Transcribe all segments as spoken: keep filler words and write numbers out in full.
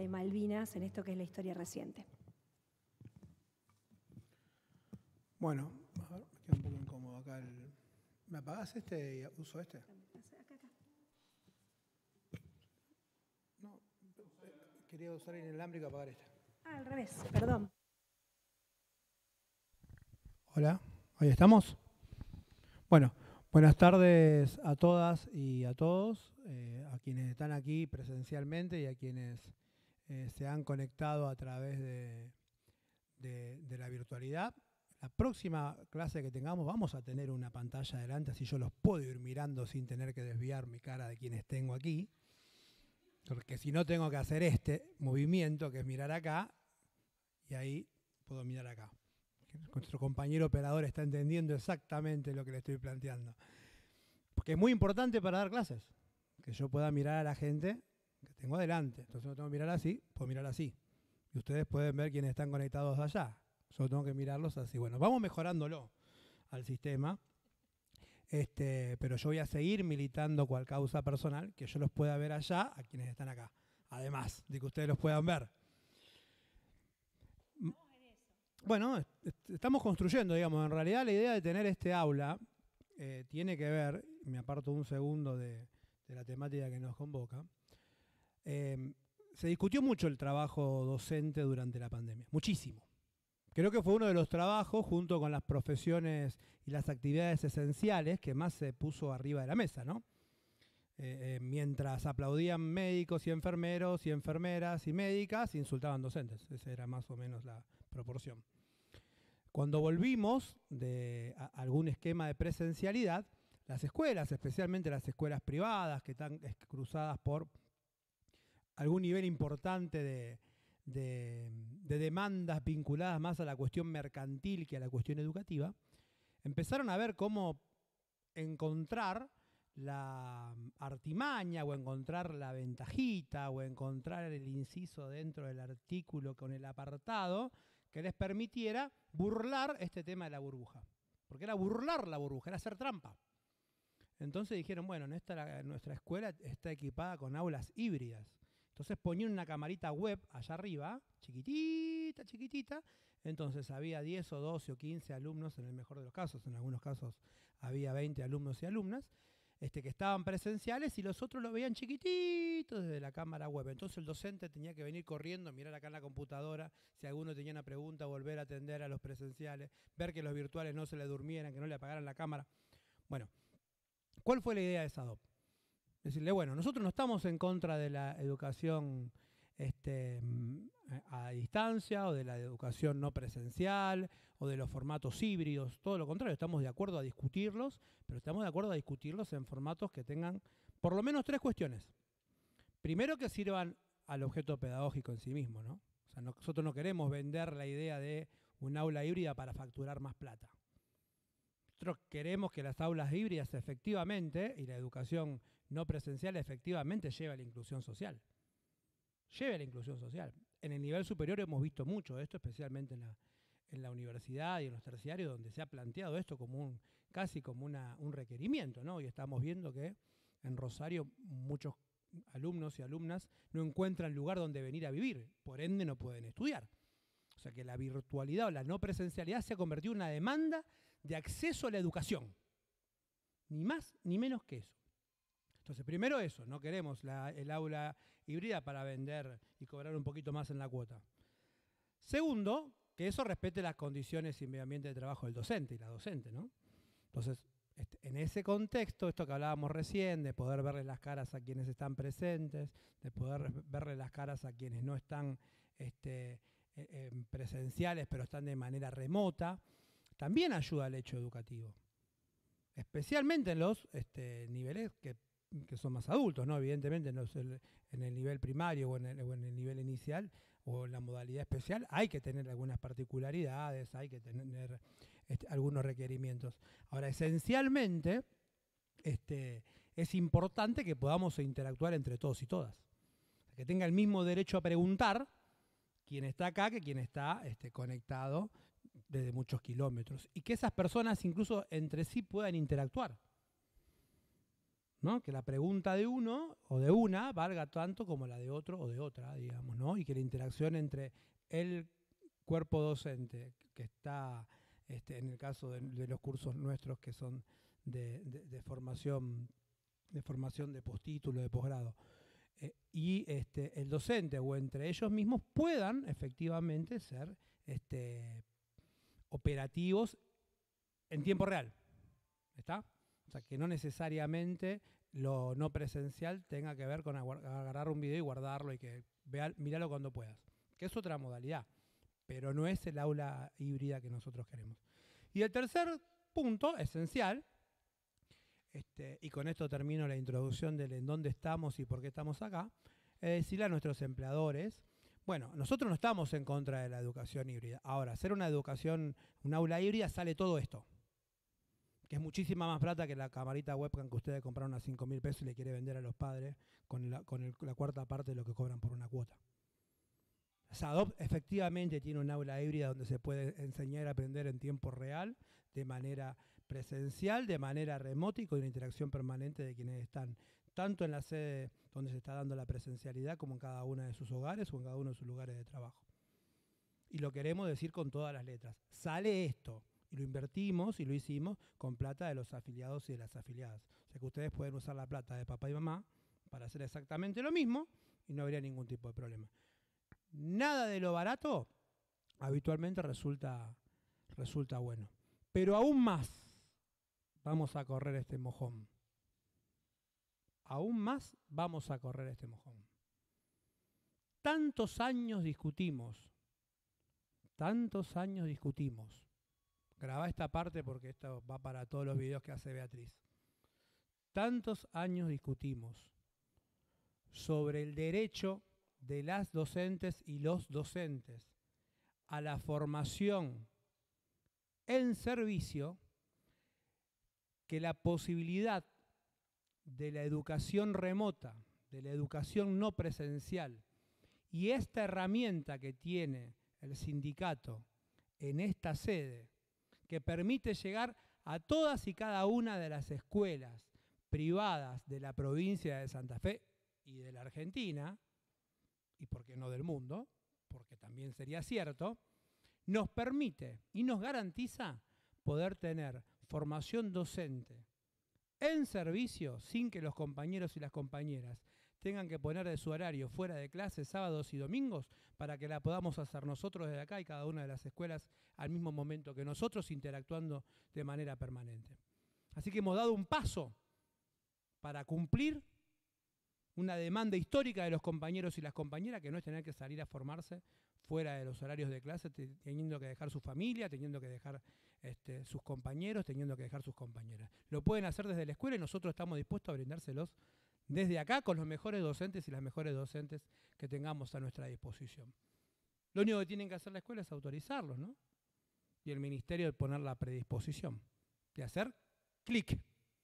de Malvinas en esto que es la historia reciente. Bueno, a ver, me queda un poco incómodo acá. El... ¿Me apagás este y uso este? Acá, acá. No, quería usar el inalámbrico y apagar este. Ah, al revés, perdón. Hola, ¿ahí estamos? Bueno, buenas tardes a todas y a todos, eh, a quienes están aquí presencialmente y a quienes eh, se han conectado a través de, de, de la virtualidad. La próxima clase que tengamos vamos a tener una pantalla adelante, así yo los puedo ir mirando sin tener que desviar mi cara de quienes tengo aquí. Porque si no tengo que hacer este movimiento, que es mirar acá, y ahí puedo mirar acá. Nuestro compañero operador está entendiendo exactamente lo que le estoy planteando. Porque es muy importante para dar clases, que yo pueda mirar a la gente que tengo adelante. Entonces no tengo que mirar así, puedo mirar así. Y ustedes pueden ver quiénes están conectados allá. Solo tengo que mirarlos así. Bueno, vamos mejorándolo al sistema. Este, pero yo voy a seguir militando cual causa personal, que yo los pueda ver allá a quienes están acá. Además de que ustedes los puedan ver. Bueno, estamos construyendo, digamos, en realidad la idea de tener este aula eh, tiene que ver, me aparto un segundo de, de la temática que nos convoca, eh, se discutió mucho el trabajo docente durante la pandemia, muchísimo. Creo que fue uno de los trabajos, junto con las profesiones y las actividades esenciales, que más se puso arriba de la mesa, ¿no? Eh, eh, mientras aplaudían médicos y enfermeros y enfermeras y médicas, insultaban docentes. Esa era más o menos la proporción. Cuando volvimos de a, algún esquema de presencialidad, las escuelas, especialmente las escuelas privadas, que están cruzadas por algún nivel importante de, de, de demandas vinculadas más a la cuestión mercantil que a la cuestión educativa, empezaron a ver cómo encontrar la artimaña o encontrar la ventajita o encontrar el inciso dentro del artículo con el apartado que les permitiera burlar este tema de la burbuja. Porque era burlar la burbuja, era hacer trampa. Entonces dijeron, bueno, nuestra, nuestra escuela está equipada con aulas híbridas. Entonces ponían una camarita web allá arriba, chiquitita, chiquitita. Entonces había diez o doce o quince alumnos en el mejor de los casos. En algunos casos había veinte alumnos y alumnas este, que estaban presenciales y los otros lo veían chiquititos desde la cámara web. Entonces el docente tenía que venir corriendo, mirar acá en la computadora, si alguno tenía una pregunta, volver a atender a los presenciales, ver que los virtuales no se le durmieran, que no le apagaran la cámara. Bueno, ¿cuál fue la idea de SADOP? Decirle, bueno, nosotros no estamos en contra de la educación este, a distancia o de la educación no presencial o de los formatos híbridos, todo lo contrario, estamos de acuerdo a discutirlos, pero estamos de acuerdo a discutirlos en formatos que tengan por lo menos tres cuestiones. Primero, que sirvan al objeto pedagógico en sí mismo, ¿no? O sea, nosotros no queremos vender la idea de un aula híbrida para facturar más plata. Nosotros queremos que las aulas híbridas efectivamente y la educación no presencial efectivamente lleve a la inclusión social. Lleve a la inclusión social. En el nivel superior hemos visto mucho de esto, especialmente en la, en la universidad y en los terciarios, donde se ha planteado esto como un, casi como una, un requerimiento, ¿no? Y estamos viendo que en Rosario muchos alumnos y alumnas no encuentran lugar donde venir a vivir, por ende no pueden estudiar. O sea que la virtualidad o la no presencialidad se ha convertido en una demanda de acceso a la educación. Ni más ni menos que eso. Entonces, primero eso, no queremos la, el aula híbrida para vender y cobrar un poquito más en la cuota. Segundo, que eso respete las condiciones y medio ambiente de trabajo del docente y la docente, ¿no? Entonces, este, en ese contexto, esto que hablábamos recién, de poder verle las caras a quienes están presentes, de poder verle las caras a quienes no están este, eh, presenciales, pero están de manera remota, también ayuda al hecho educativo. Especialmente en los este, niveles que que son más adultos, ¿no? Evidentemente en, los, en el nivel primario o en el, o en el nivel inicial o en la modalidad especial hay que tener algunas particularidades, hay que tener este, algunos requerimientos. Ahora, esencialmente, este, es importante que podamos interactuar entre todos y todas. Que tenga el mismo derecho a preguntar quien está acá que quien está este, conectado desde muchos kilómetros. Y que esas personas incluso entre sí puedan interactuar. ¿no? Que la pregunta de uno o de una valga tanto como la de otro o de otra, digamos, ¿no? Y que la interacción entre el cuerpo docente que está, este, en el caso de, de los cursos nuestros que son de, de, de formación de formación de postítulo, de posgrado, eh, y este, el docente o entre ellos mismos puedan efectivamente ser este, operativos en tiempo real. ¿Está? O sea, que no necesariamente lo no presencial tenga que ver con agarrar un video y guardarlo y que vea, míralo cuando puedas. Que es otra modalidad, pero no es el aula híbrida que nosotros queremos. Y el tercer punto, esencial, este, y con esto termino la introducción de en dónde estamos y por qué estamos acá, es decirle a nuestros empleadores, bueno, nosotros no estamos en contra de la educación híbrida. Ahora, hacer una educación, un aula híbrida sale todo esto, que es muchísima más plata que la camarita webcam que ustedes compraron a cinco mil pesos y le quiere vender a los padres con, la, con el, la cuarta parte de lo que cobran por una cuota. SADOP efectivamente tiene un aula híbrida donde se puede enseñar y aprender en tiempo real, de manera presencial, de manera remota y con una interacción permanente de quienes están tanto en la sede donde se está dando la presencialidad como en cada uno de sus hogares o en cada uno de sus lugares de trabajo. Y lo queremos decir con todas las letras. Sale esto. Y lo invertimos y lo hicimos con plata de los afiliados y de las afiliadas. O sea que ustedes pueden usar la plata de papá y mamá para hacer exactamente lo mismo y no habría ningún tipo de problema. Nada de lo barato habitualmente resulta, resulta bueno. Pero aún más vamos a correr este mojón. Aún más vamos a correr este mojón. Tantos años discutimos, tantos años discutimos. Grabá esta parte porque esto va para todos los videos que hace Beatriz. Tantos años discutimos sobre el derecho de las docentes y los docentes a la formación en servicio, que la posibilidad de la educación remota, de la educación no presencial, y esta herramienta que tiene el sindicato en esta sede, que permite llegar a todas y cada una de las escuelas privadas de la provincia de Santa Fe y de la Argentina, y por qué no del mundo, porque también sería cierto, nos permite y nos garantiza poder tener formación docente en servicio sin que los compañeros y las compañeras tengan que poner de su horario fuera de clase sábados y domingos para que la podamos hacer nosotros desde acá y cada una de las escuelas al mismo momento que nosotros, interactuando de manera permanente. Así que hemos dado un paso para cumplir una demanda histórica de los compañeros y las compañeras, que no es tener que salir a formarse fuera de los horarios de clase, teniendo que dejar su familia, teniendo que dejar este, sus compañeros, teniendo que dejar sus compañeras. Lo pueden hacer desde la escuela y nosotros estamos dispuestos a brindárselos desde acá con los mejores docentes y las mejores docentes que tengamos a nuestra disposición. Lo único que tienen que hacer la escuela es autorizarlos, ¿no? Y el ministerio poner la predisposición de hacer clic.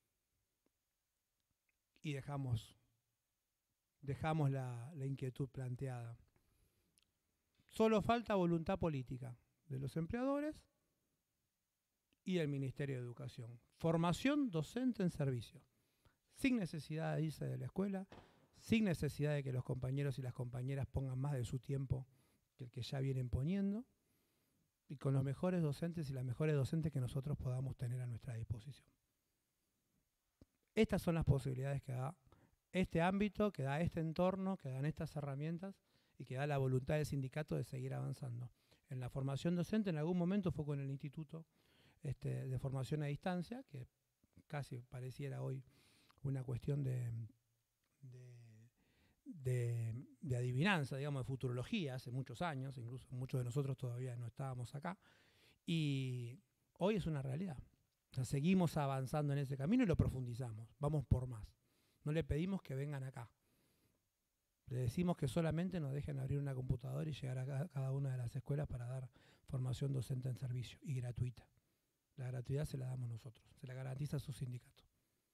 Y dejamos, dejamos la, la inquietud planteada. Solo falta voluntad política de los empleadores y del Ministerio de Educación. Formación docente en servicio. Sin necesidad de irse de la escuela, sin necesidad de que los compañeros y las compañeras pongan más de su tiempo que el que ya vienen poniendo, y con los mejores docentes y las mejores docentes que nosotros podamos tener a nuestra disposición. Estas son las posibilidades que da este ámbito, que da este entorno, que dan estas herramientas y que da la voluntad del sindicato de seguir avanzando. En la formación docente en algún momento fue con el Instituto este, de Formación a Distancia, que casi pareciera hoy una cuestión de, de, de, de adivinanza, digamos, de futurología, hace muchos años, incluso muchos de nosotros todavía no estábamos acá, y hoy es una realidad. O sea, seguimos avanzando en ese camino y lo profundizamos, vamos por más. No le pedimos que vengan acá, le decimos que solamente nos dejen abrir una computadora y llegar a cada una de las escuelas para dar formación docente en servicio y gratuita. La gratuidad se la damos nosotros, se la garantiza su sindicato.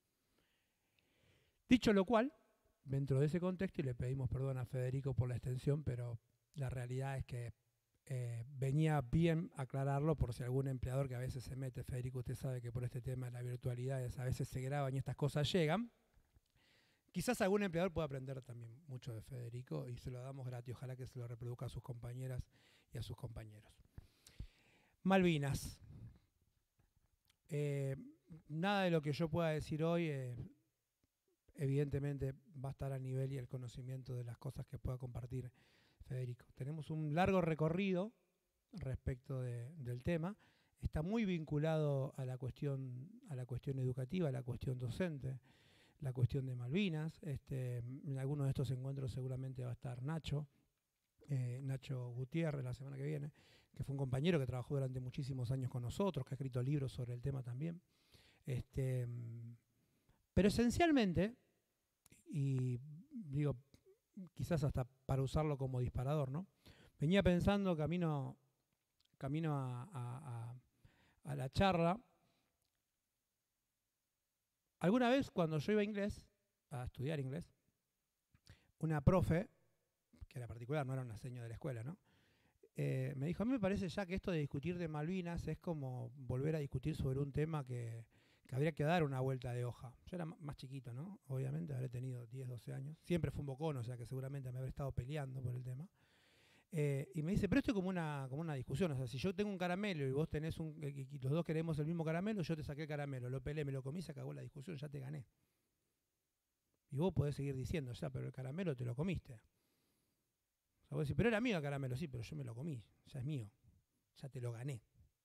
Dicho lo cual, dentro de ese contexto, y le pedimos perdón a Federico por la extensión, pero la realidad es que eh, venía bien aclararlo por si algún empleador que a veces se mete, Federico, usted sabe que por este tema de la virtualidad a veces se graban y estas cosas llegan, Quizás algún empleador pueda aprender también mucho de Federico y se lo damos gratis. Ojalá que se lo reproduzca a sus compañeras y a sus compañeros. Malvinas. Eh, nada de lo que yo pueda decir hoy, eh, evidentemente, va a estar al nivel y el conocimiento de las cosas que pueda compartir Federico. Tenemos un largo recorrido respecto de, del tema. Está muy vinculado a la cuestión, a la cuestión educativa, a la cuestión docente, la cuestión de Malvinas. Este, en algunos de estos encuentros seguramente va a estar Nacho, eh, Nacho Gutiérrez la semana que viene, que fue un compañero que trabajó durante muchísimos años con nosotros, que ha escrito libros sobre el tema también. Este, pero esencialmente, y digo, quizás hasta para usarlo como disparador, ¿no? Venía pensando camino, camino a, a, a, a la charla. Alguna vez cuando yo iba a inglés, a estudiar inglés, una profe, que era particular, no era una seño de la escuela, ¿no? Eh, me dijo, a mí me parece ya que esto de discutir de Malvinas es como volver a discutir sobre un tema que, que habría que dar una vuelta de hoja. Yo era más chiquito, ¿no? Obviamente, habré tenido diez, doce años. Siempre fue un bocón, o sea que seguramente me habré estado peleando por el tema. Eh, y me dice, pero esto es como una, como una discusión. O sea, si yo tengo un caramelo y vos tenés un... y los dos queremos el mismo caramelo, yo te saqué el caramelo, lo peleé, me lo comí, se acabó la discusión, ya te gané. Y vos podés seguir diciendo, o sea, pero el caramelo te lo comiste. O sea, vos decís, pero era mío el caramelo, sí, pero yo me lo comí, ya es mío, ya te lo gané.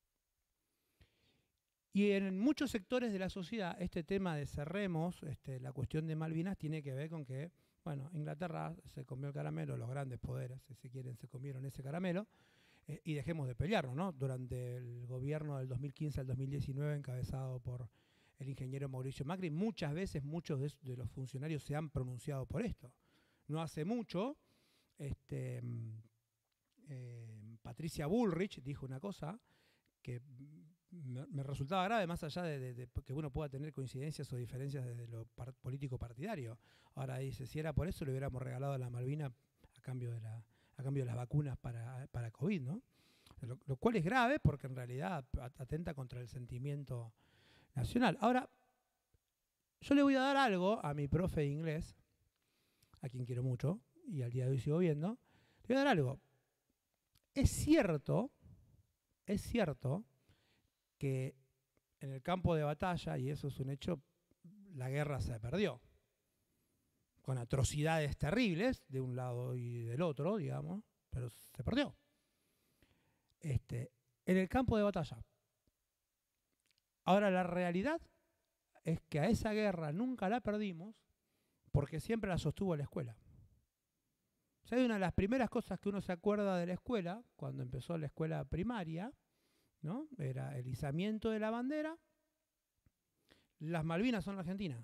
Y en muchos sectores de la sociedad, este tema de cerremos, este, la cuestión de Malvinas, tiene que ver con que, bueno, Inglaterra se comió el caramelo, los grandes poderes, si quieren, se comieron ese caramelo, eh, y dejemos de pelearnos, ¿no? Durante el gobierno del dos mil quince al dos mil diecinueve, encabezado por el ingeniero Mauricio Macri, muchas veces muchos de, de los funcionarios se han pronunciado por esto. No hace mucho, este, eh, Patricia Bullrich dijo una cosa que me, me resultaba grave, más allá de, de, de que uno pueda tener coincidencias o diferencias desde lo par político partidario. Ahora dice, si era por eso le hubiéramos regalado la Malvina a cambio de, la, a cambio de las vacunas para, para COVID, ¿no? Lo, lo cual es grave porque en realidad atenta contra el sentimiento nacional. Ahora, yo le voy a dar algo a mi profe de inglés, a quien quiero mucho, y al día de hoy sigo viendo, le voy a dar algo. Es cierto, es cierto que en el campo de batalla, y eso es un hecho, la guerra se perdió. Con atrocidades terribles de un lado y del otro, digamos, pero se perdió. Este, en el campo de batalla. Ahora, la realidad es que a esa guerra nunca la perdimos porque siempre la sostuvo la escuela. O sea, una de las primeras cosas que uno se acuerda de la escuela, cuando empezó la escuela primaria, ¿no? Era el izamiento de la bandera. Las Malvinas son Argentina.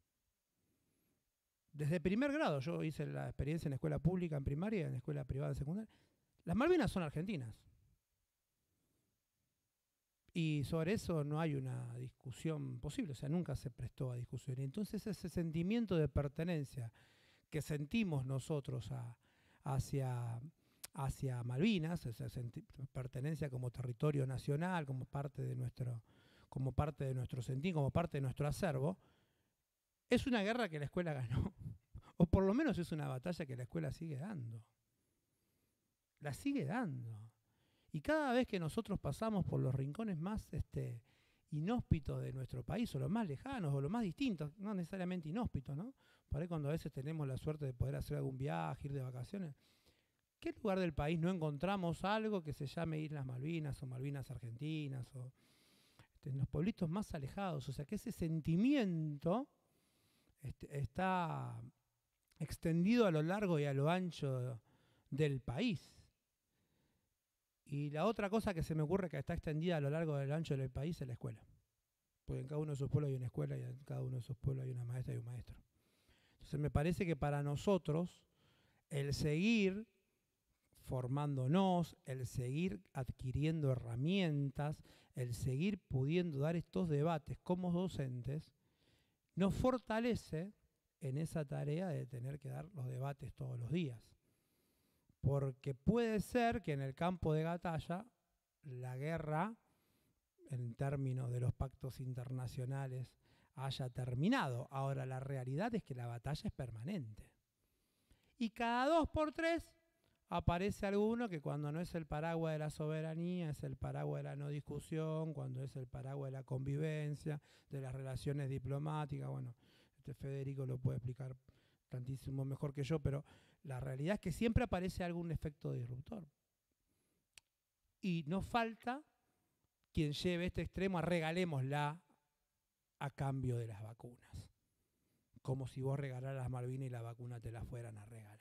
Desde primer grado, yo hice la experiencia en escuela pública en primaria y en escuela privada en secundaria. Las Malvinas son argentinas. Y sobre eso no hay una discusión posible, o sea, nunca se prestó a discusión. Y entonces ese sentimiento de pertenencia que sentimos nosotros a, hacia, hacia Malvinas, esa pertenencia como territorio nacional, como parte de nuestro, como parte de nuestro sentir, como parte de nuestro acervo, es una guerra que la escuela ganó. O por lo menos es una batalla que la escuela sigue dando. La sigue dando. Y cada vez que nosotros pasamos por los rincones más este, inhóspitos de nuestro país, o los más lejanos, o los más distintos, no necesariamente inhóspitos, ¿no? Por ahí cuando a veces tenemos la suerte de poder hacer algún viaje, ir de vacaciones, ¿qué lugar del país no encontramos algo que se llame Islas Malvinas o Malvinas Argentinas, o este, en los pueblitos más alejados? O sea, que ese sentimiento este, está extendido a lo largo y a lo ancho del país. Y la otra cosa que se me ocurre que está extendida a lo largo y a lo ancho del país es la escuela. Porque en cada uno de esos pueblos hay una escuela y en cada uno de esos pueblos hay una maestra y un maestro. Entonces me parece que para nosotros el seguir formándonos, el seguir adquiriendo herramientas, el seguir pudiendo dar estos debates como docentes, nos fortalece en esa tarea de tener que dar los debates todos los días. Porque puede ser que en el campo de batalla la guerra, en términos de los pactos internacionales haya terminado. Ahora, la realidad es que la batalla es permanente. Y cada dos por tres aparece alguno que cuando no es el paraguas de la soberanía, es el paraguas de la no discusión, cuando es el paraguas de la convivencia, de las relaciones diplomáticas. Bueno, este Federico lo puede explicar tantísimo mejor que yo, pero la realidad es que siempre aparece algún efecto disruptor. Y no falta quien lleve este extremo a regalémosla a cambio de las vacunas. Como si vos regalaras las Malvinas y la vacuna te la fueran a regalar.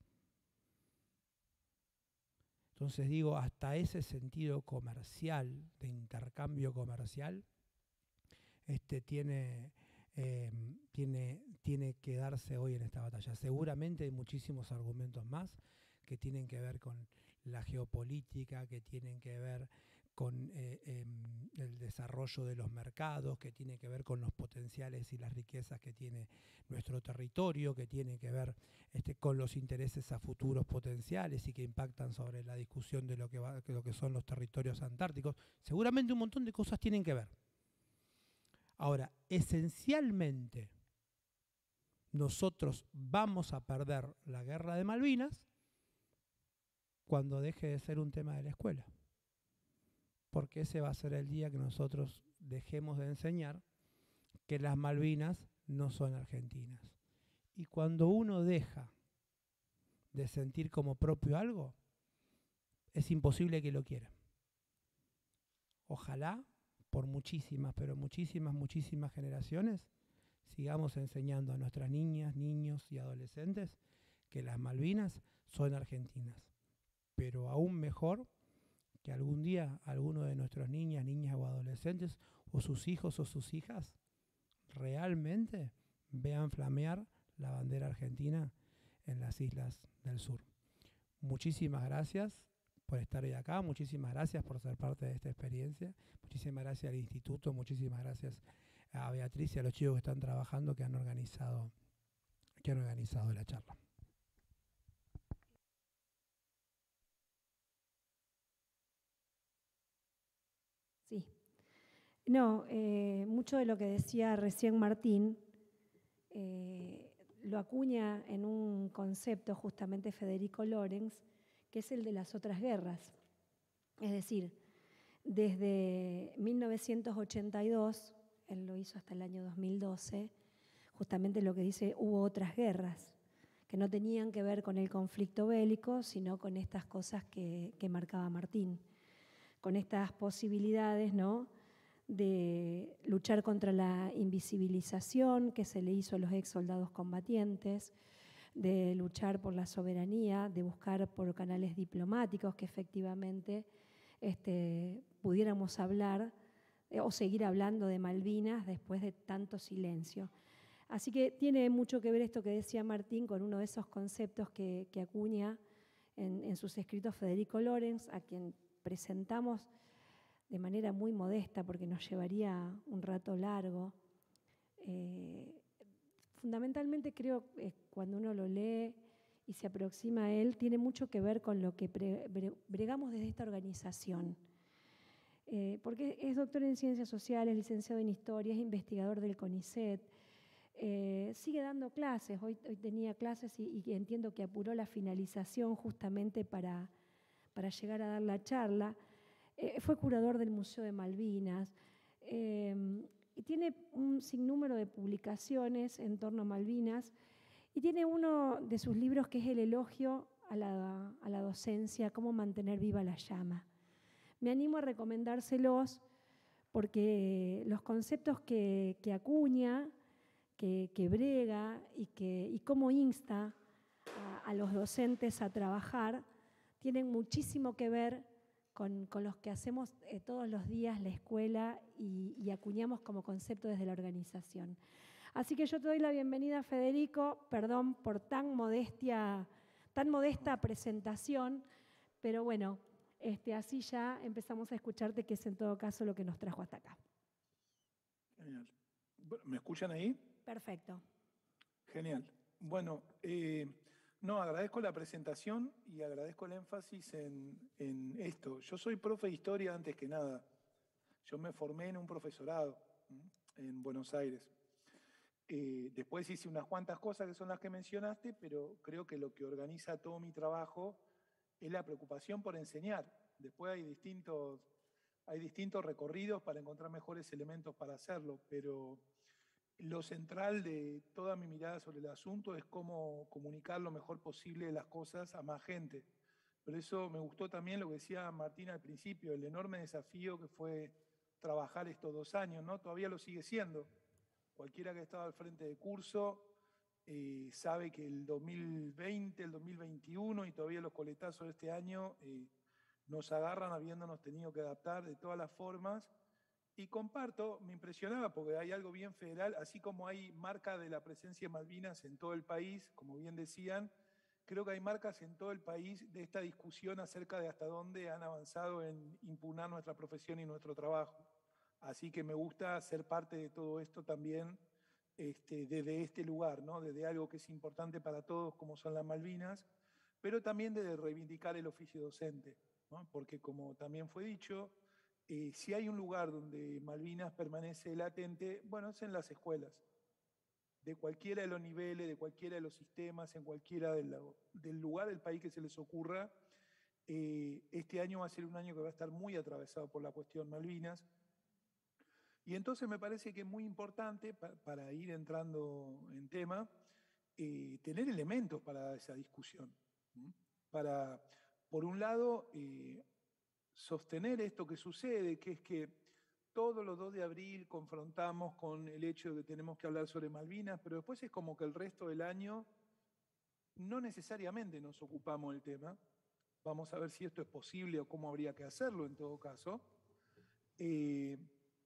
Entonces digo, hasta ese sentido comercial, de intercambio comercial, este, tiene, eh, tiene, tiene que darse hoy en esta batalla. Seguramente hay muchísimos argumentos más que tienen que ver con la geopolítica, que tienen que ver con eh, eh, el desarrollo de los mercados, que tiene que ver con los potenciales y las riquezas que tiene nuestro territorio, que tiene que ver este, con los intereses a futuros potenciales y que impactan sobre la discusión de lo que, va, de lo que son los territorios antárticos. Seguramente un montón de cosas tienen que ver. Ahora, esencialmente, nosotros vamos a perder la guerra de Malvinas cuando deje de ser un tema de la escuela. Porque ese va a ser el día que nosotros dejemos de enseñar que las Malvinas no son argentinas. Y cuando uno deja de sentir como propio algo, es imposible que lo quiera. Ojalá, por muchísimas, pero muchísimas, muchísimas generaciones, sigamos enseñando a nuestras niñas, niños y adolescentes que las Malvinas son argentinas. Pero aún mejor, que algún día alguno de nuestros niñas, niñas o adolescentes, o sus hijos o sus hijas, realmente vean flamear la bandera argentina en las islas del sur. Muchísimas gracias por estar hoy acá, muchísimas gracias por ser parte de esta experiencia, muchísimas gracias al Instituto, muchísimas gracias a Beatriz y a los chicos que están trabajando, que han organizado, que han organizado la charla. Sí. No, eh, mucho de lo que decía recién Martín eh, lo acuña en un concepto justamente Federico Lorenz, que es el de las otras guerras. Es decir, desde mil novecientos ochenta y dos, él lo hizo hasta el año dos mil doce, justamente lo que dice, hubo otras guerras que no tenían que ver con el conflicto bélico, sino con estas cosas que, que marcaba Martín, con estas posibilidades, ¿no?, de luchar contra la invisibilización que se le hizo a los ex soldados combatientes, de luchar por la soberanía, de buscar por canales diplomáticos que efectivamente este, pudiéramos hablar eh, o seguir hablando de Malvinas después de tanto silencio. Así que tiene mucho que ver esto que decía Martín con uno de esos conceptos que, que acuña en, en sus escritos Federico Lorenz, a quien presentamos de manera muy modesta porque nos llevaría un rato largo. Eh, fundamentalmente creo que eh, cuando uno lo lee y se aproxima a él, tiene mucho que ver con lo que pre, bre, bregamos desde esta organización. Eh, porque es doctor en Ciencias Sociales, licenciado en Historia, es investigador del CONICET, eh, sigue dando clases, hoy, hoy tenía clases y, y entiendo que apuró la finalización justamente para, para llegar a dar la charla. Eh, fue curador del Museo de Malvinas eh, y tiene un sinnúmero de publicaciones en torno a Malvinas y tiene uno de sus libros que es El elogio a la, a la docencia, cómo mantener viva la llama. Me animo a recomendárselos porque los conceptos que, que acuña, que, que brega y, que, y cómo insta a, a los docentes a trabajar tienen muchísimo que ver Con, con los que hacemos eh, todos los días la escuela y, y acuñamos como concepto desde la organización. Así que yo te doy la bienvenida, Federico, perdón por tan modestia, tan modesta presentación, pero bueno, este, así ya empezamos a escucharte, que es en todo caso lo que nos trajo hasta acá. Genial. ¿Me escuchan ahí? Perfecto. Genial. Bueno, eh, no, agradezco la presentación y agradezco el énfasis en, en esto. Yo soy profe de historia antes que nada. Yo me formé en un profesorado ¿m? en Buenos Aires. Eh, después hice unas cuantas cosas que son las que mencionaste, pero creo que lo que organiza todo mi trabajo es la preocupación por enseñar. Después hay distintos, hay distintos recorridos para encontrar mejores elementos para hacerlo, pero lo central de toda mi mirada sobre el asunto es cómo comunicar lo mejor posible las cosas a más gente. Por eso me gustó también lo que decía Martín al principio, el enorme desafío que fue trabajar estos dos años, ¿no? Todavía lo sigue siendo. Cualquiera que ha estado al frente de curso eh, sabe que el dos mil veinte, el dos mil veintiuno y todavía los coletazos de este año eh, nos agarran habiéndonos tenido que adaptar de todas las formas. Y comparto, me impresionaba porque hay algo bien federal, así como hay marca de la presencia de Malvinas en todo el país, como bien decían, creo que hay marcas en todo el país de esta discusión acerca de hasta dónde han avanzado en impugnar nuestra profesión y nuestro trabajo. Así que me gusta ser parte de todo esto también este, desde este lugar, ¿no? Desde algo que es importante para todos, como son las Malvinas, pero también desde reivindicar el oficio docente, ¿no? Porque como también fue dicho, eh, si hay un lugar donde Malvinas permanece latente, bueno, es en las escuelas, de cualquiera de los niveles, de cualquiera de los sistemas, en cualquiera de lo, del lugar del país que se les ocurra. Eh, este año va a ser un año que va a estar muy atravesado por la cuestión Malvinas. Y entonces me parece que es muy importante, pa, para ir entrando en tema, eh, tener elementos para esa discusión. ¿Mm? Para, por un lado, eh, sostener esto que sucede, que es que todos los dos de abril confrontamos con el hecho de que tenemos que hablar sobre Malvinas, pero después es como que el resto del año no necesariamente nos ocupamos del tema. Vamos a ver si esto es posible o cómo habría que hacerlo en todo caso. Eh,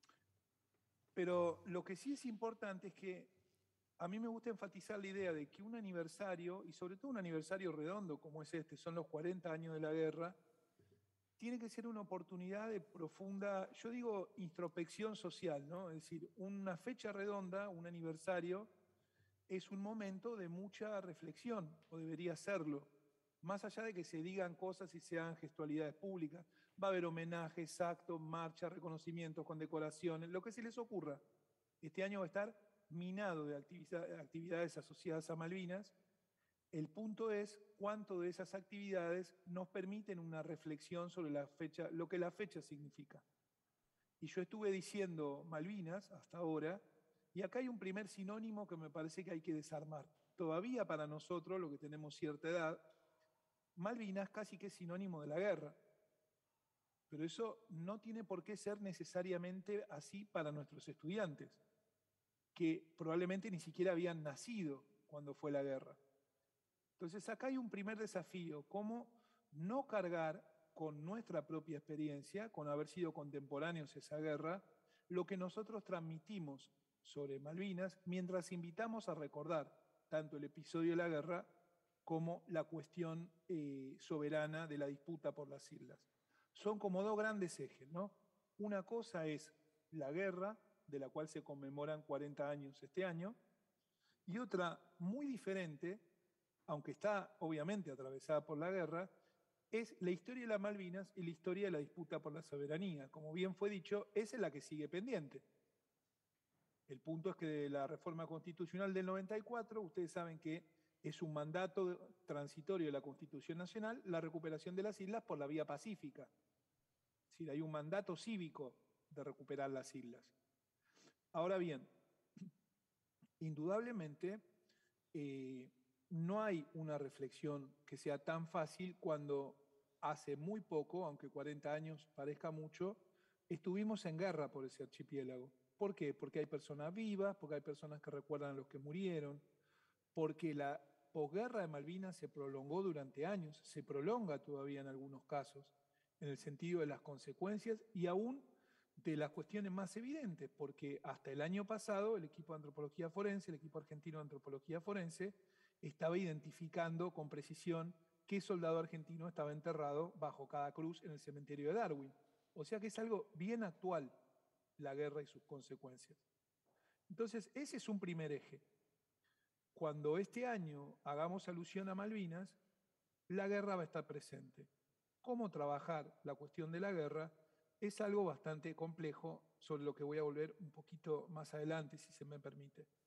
pero lo que sí es importante es que a mí me gusta enfatizar la idea de que un aniversario, y sobre todo un aniversario redondo como es este, son los cuarenta años de la guerra, tiene que ser una oportunidad de profunda, yo digo, introspección social, ¿no? Es decir, una fecha redonda, un aniversario, es un momento de mucha reflexión, o debería serlo. Más allá de que se digan cosas y sean gestualidades públicas, va a haber homenajes, actos, marchas, reconocimientos, condecoraciones, lo que se les ocurra. Este año va a estar minado de actividades asociadas a Malvinas. El punto es cuánto de esas actividades nos permiten una reflexión sobre la fecha, lo que la fecha significa. Y yo estuve diciendo Malvinas hasta ahora, y acá hay un primer sinónimo que me parece que hay que desarmar. Todavía para nosotros, lo que tenemos cierta edad, Malvinas casi que es sinónimo de la guerra. Pero eso no tiene por qué ser necesariamente así para nuestros estudiantes, que probablemente ni siquiera habían nacido cuando fue la guerra. Entonces acá hay un primer desafío, cómo no cargar con nuestra propia experiencia, con haber sido contemporáneos a esa guerra, lo que nosotros transmitimos sobre Malvinas, mientras invitamos a recordar tanto el episodio de la guerra como la cuestión eh, soberana de la disputa por las islas. Son como dos grandes ejes, ¿no? Una cosa es la guerra, de la cual se conmemoran cuarenta años este año, y otra muy diferente, aunque está obviamente atravesada por la guerra, es la historia de las Malvinas y la historia de la disputa por la soberanía. Como bien fue dicho, esa es la que sigue pendiente. El punto es que de la reforma constitucional del noventa y cuatro, ustedes saben que es un mandato transitorio de la Constitución Nacional la recuperación de las islas por la vía pacífica. Es decir, hay un mandato cívico de recuperar las islas. Ahora bien, indudablemente, eh, no hay una reflexión que sea tan fácil cuando hace muy poco, aunque cuarenta años parezca mucho, estuvimos en guerra por ese archipiélago. ¿Por qué? Porque hay personas vivas, porque hay personas que recuerdan a los que murieron, porque la posguerra de Malvinas se prolongó durante años, se prolonga todavía en algunos casos, en el sentido de las consecuencias y aún de las cuestiones más evidentes, porque hasta el año pasado el equipo de antropología forense, el equipo argentino de antropología forense, estaba identificando con precisión qué soldado argentino estaba enterrado bajo cada cruz en el cementerio de Darwin. O sea que es algo bien actual, la guerra y sus consecuencias. Entonces, ese es un primer eje. Cuando este año hagamos alusión a Malvinas, la guerra va a estar presente. ¿Cómo trabajar la cuestión de la guerra? Es algo bastante complejo, sobre lo que voy a volver un poquito más adelante, si se me permite.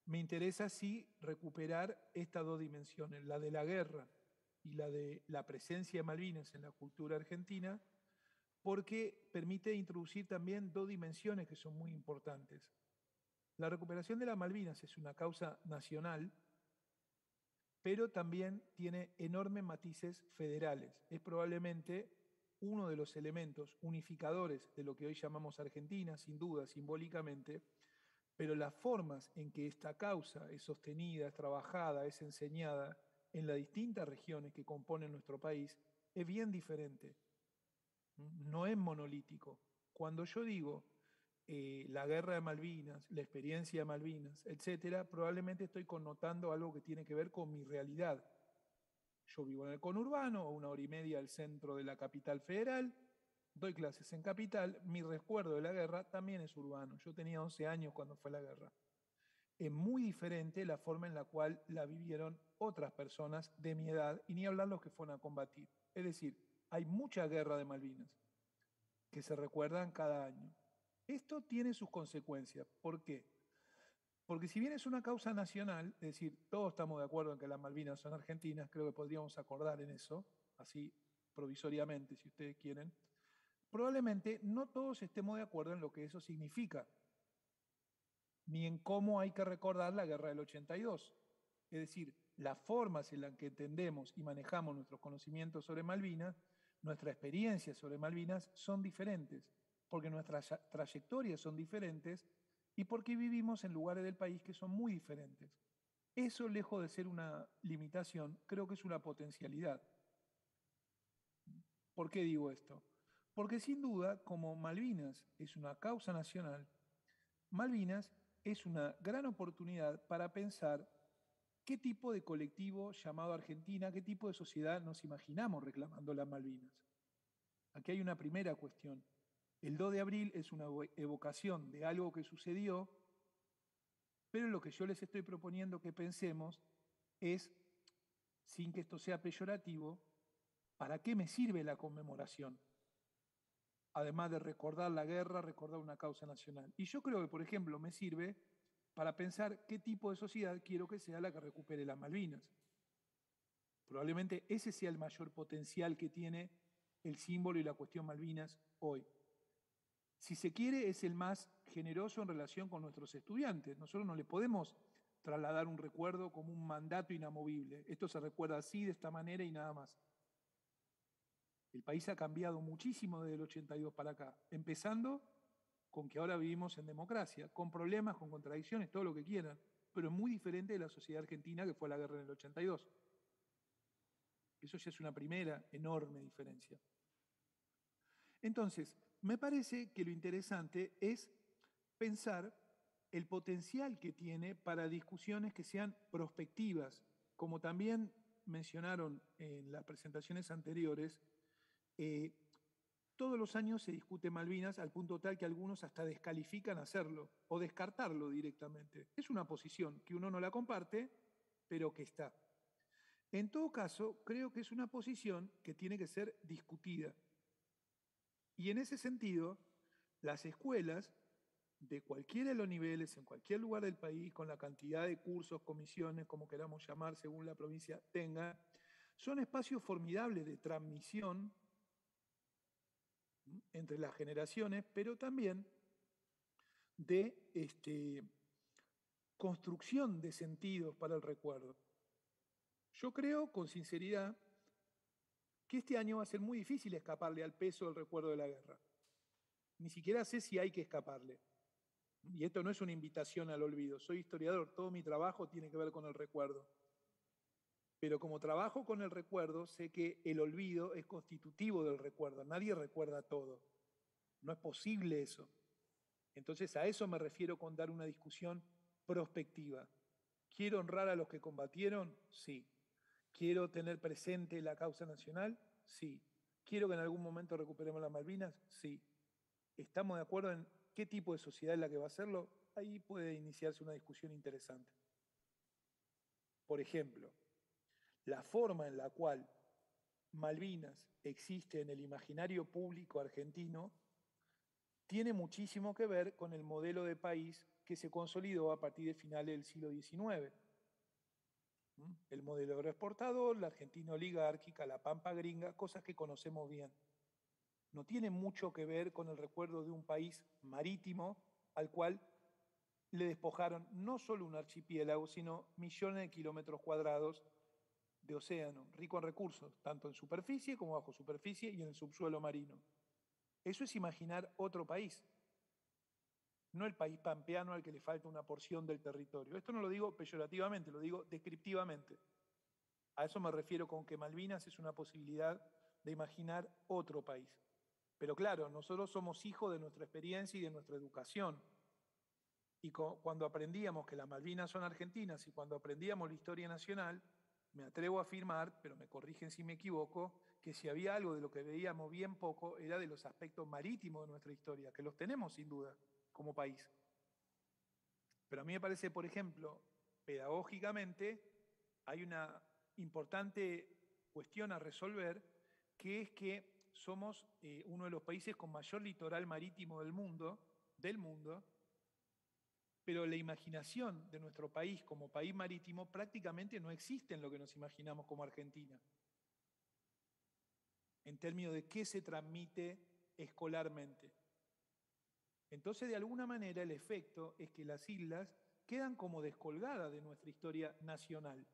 Me interesa sí recuperar estas dos dimensiones, la de la guerra y la de la presencia de Malvinas en la cultura argentina, porque permite introducir también dos dimensiones que son muy importantes. La recuperación de las Malvinas es una causa nacional, pero también tiene enormes matices federales. Es probablemente uno de los elementos unificadores de lo que hoy llamamos Argentina, sin duda, simbólicamente, pero las formas en que esta causa es sostenida, es trabajada, es enseñada en las distintas regiones que componen nuestro país es bien diferente. No es monolítico. Cuando yo digo eh, la guerra de Malvinas, la experiencia de Malvinas, etcétera, probablemente estoy connotando algo que tiene que ver con mi realidad. Yo vivo en el conurbano, a una hora y media del centro de la capital federal, doy clases en capital, mi recuerdo de la guerra también es urbano. Yo tenía once años cuando fue la guerra. Es muy diferente la forma en la cual la vivieron otras personas de mi edad, y ni hablar los que fueron a combatir. Es decir, hay mucha guerra de Malvinas que se recuerdan cada año. Esto tiene sus consecuencias. ¿Por qué? Porque si bien es una causa nacional, es decir, todos estamos de acuerdo en que las Malvinas son argentinas, creo que podríamos acordar en eso, así provisoriamente, si ustedes quieren, probablemente no todos estemos de acuerdo en lo que eso significa, ni en cómo hay que recordar la guerra del ochenta y dos. Es decir, las formas en las que entendemos y manejamos nuestros conocimientos sobre Malvinas, nuestra experiencia sobre Malvinas son diferentes, porque nuestras trayectorias son diferentes y porque vivimos en lugares del país que son muy diferentes. Eso, lejos de ser una limitación, creo que es una potencialidad. ¿Por qué digo esto? Porque sin duda, como Malvinas es una causa nacional, Malvinas es una gran oportunidad para pensar qué tipo de colectivo llamado Argentina, qué tipo de sociedad nos imaginamos reclamando las Malvinas. Aquí hay una primera cuestión. El dos de abril es una evocación de algo que sucedió, pero lo que yo les estoy proponiendo que pensemos es, sin que esto sea peyorativo, ¿para qué me sirve la conmemoración? Además de recordar la guerra, recordar una causa nacional. Y yo creo que, por ejemplo, me sirve para pensar qué tipo de sociedad quiero que sea la que recupere las Malvinas. Probablemente ese sea el mayor potencial que tiene el símbolo y la cuestión Malvinas hoy. Si se quiere, es el más generoso en relación con nuestros estudiantes. Nosotros no le podemos trasladar un recuerdo como un mandato inamovible. Esto se recuerda así, de esta manera y nada más. El país ha cambiado muchísimo desde el ochenta y dos para acá, empezando con que ahora vivimos en democracia, con problemas, con contradicciones, todo lo que quieran, pero es muy diferente de la sociedad argentina que fue a la guerra en el ochenta y dos. Eso ya es una primera enorme diferencia. Entonces, me parece que lo interesante es pensar el potencial que tiene para discusiones que sean prospectivas, como también mencionaron en las presentaciones anteriores. Eh, todos los años se discute Malvinas al punto tal que algunos hasta descalifican hacerlo o descartarlo directamente. Es una posición que uno no la comparte, pero que está. En todo caso, creo que es una posición que tiene que ser discutida. Y en ese sentido, las escuelas de cualquiera de los niveles, en cualquier lugar del país, con la cantidad de cursos, comisiones, como queramos llamar, según la provincia tenga, son espacios formidables de transmisión entre las generaciones, pero también de este, construcción de sentidos para el recuerdo. Yo creo, con sinceridad, que este año va a ser muy difícil escaparle al peso del recuerdo de la guerra. Ni siquiera sé si hay que escaparle. Y esto no es una invitación al olvido. Soy historiador, todo mi trabajo tiene que ver con el recuerdo. Pero como trabajo con el recuerdo, sé que el olvido es constitutivo del recuerdo. Nadie recuerda todo. No es posible eso. Entonces a eso me refiero con dar una discusión prospectiva. ¿Quiero honrar a los que combatieron? Sí. ¿Quiero tener presente la causa nacional? Sí. ¿Quiero que en algún momento recuperemos las Malvinas? Sí. ¿Estamos de acuerdo en qué tipo de sociedad es la que va a hacerlo? Ahí puede iniciarse una discusión interesante. Por ejemplo, la forma en la cual Malvinas existe en el imaginario público argentino tiene muchísimo que ver con el modelo de país que se consolidó a partir de finales del siglo diecinueve. El modelo agroexportador, la Argentina oligárquica, la pampa gringa, cosas que conocemos bien. No tiene mucho que ver con el recuerdo de un país marítimo al cual le despojaron no solo un archipiélago, sino millones de kilómetros cuadrados de océano, rico en recursos, tanto en superficie como bajo superficie y en el subsuelo marino. Eso es imaginar otro país, no el país pampeano al que le falta una porción del territorio. Esto no lo digo peyorativamente, lo digo descriptivamente. A eso me refiero con que Malvinas es una posibilidad de imaginar otro país. Pero claro, nosotros somos hijos de nuestra experiencia y de nuestra educación. Y cuando aprendíamos que las Malvinas son argentinas y cuando aprendíamos la historia nacional, me atrevo a afirmar, pero me corrigen si me equivoco, que si había algo de lo que veíamos bien poco era de los aspectos marítimos de nuestra historia, que los tenemos sin duda como país. Pero a mí me parece, por ejemplo, pedagógicamente, hay una importante cuestión a resolver, que es que somos eh, uno de los países con mayor litoral marítimo del mundo, del mundo, pero la imaginación de nuestro país como país marítimo prácticamente no existe en lo que nos imaginamos como Argentina, en términos de qué se transmite escolarmente. Entonces, de alguna manera, el efecto es que las islas quedan como descolgadas de nuestra historia nacional.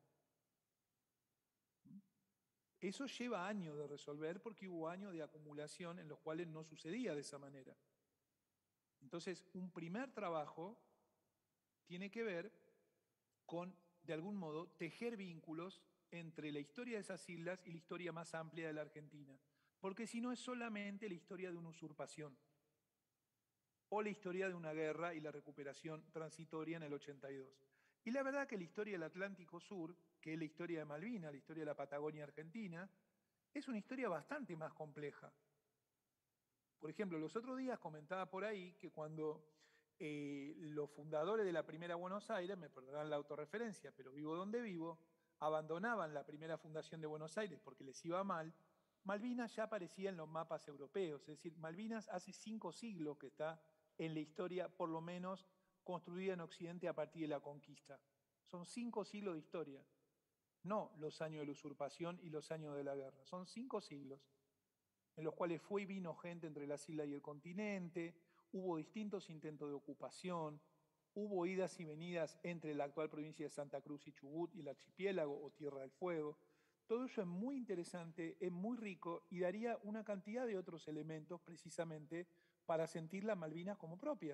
Eso lleva años de resolver porque hubo años de acumulación en los cuales no sucedía de esa manera. Entonces, un primer trabajo tiene que ver con, de algún modo, tejer vínculos entre la historia de esas islas y la historia más amplia de la Argentina. Porque si no es solamente la historia de una usurpación o la historia de una guerra y la recuperación transitoria en el ochenta y dos. Y la verdad que la historia del Atlántico Sur, que es la historia de Malvinas, la historia de la Patagonia Argentina, es una historia bastante más compleja. Por ejemplo, los otros días comentaba por ahí que cuando eh, los fundadores de la primera Buenos Aires, me perdonarán la autorreferencia, pero vivo donde vivo, abandonaban la primera fundación de Buenos Aires porque les iba mal, Malvinas ya aparecía en los mapas europeos. Es decir, Malvinas hace cinco siglos que está en la historia, por lo menos construida en Occidente a partir de la conquista. Son cinco siglos de historia, no los años de la usurpación y los años de la guerra. Son cinco siglos en los cuales fue y vino gente entre las islas y el continente, hubo distintos intentos de ocupación, hubo idas y venidas entre la actual provincia de Santa Cruz y Chubut y el archipiélago o Tierra del Fuego. Todo eso es muy interesante, es muy rico y daría una cantidad de otros elementos precisamente para sentir las Malvinas como propias.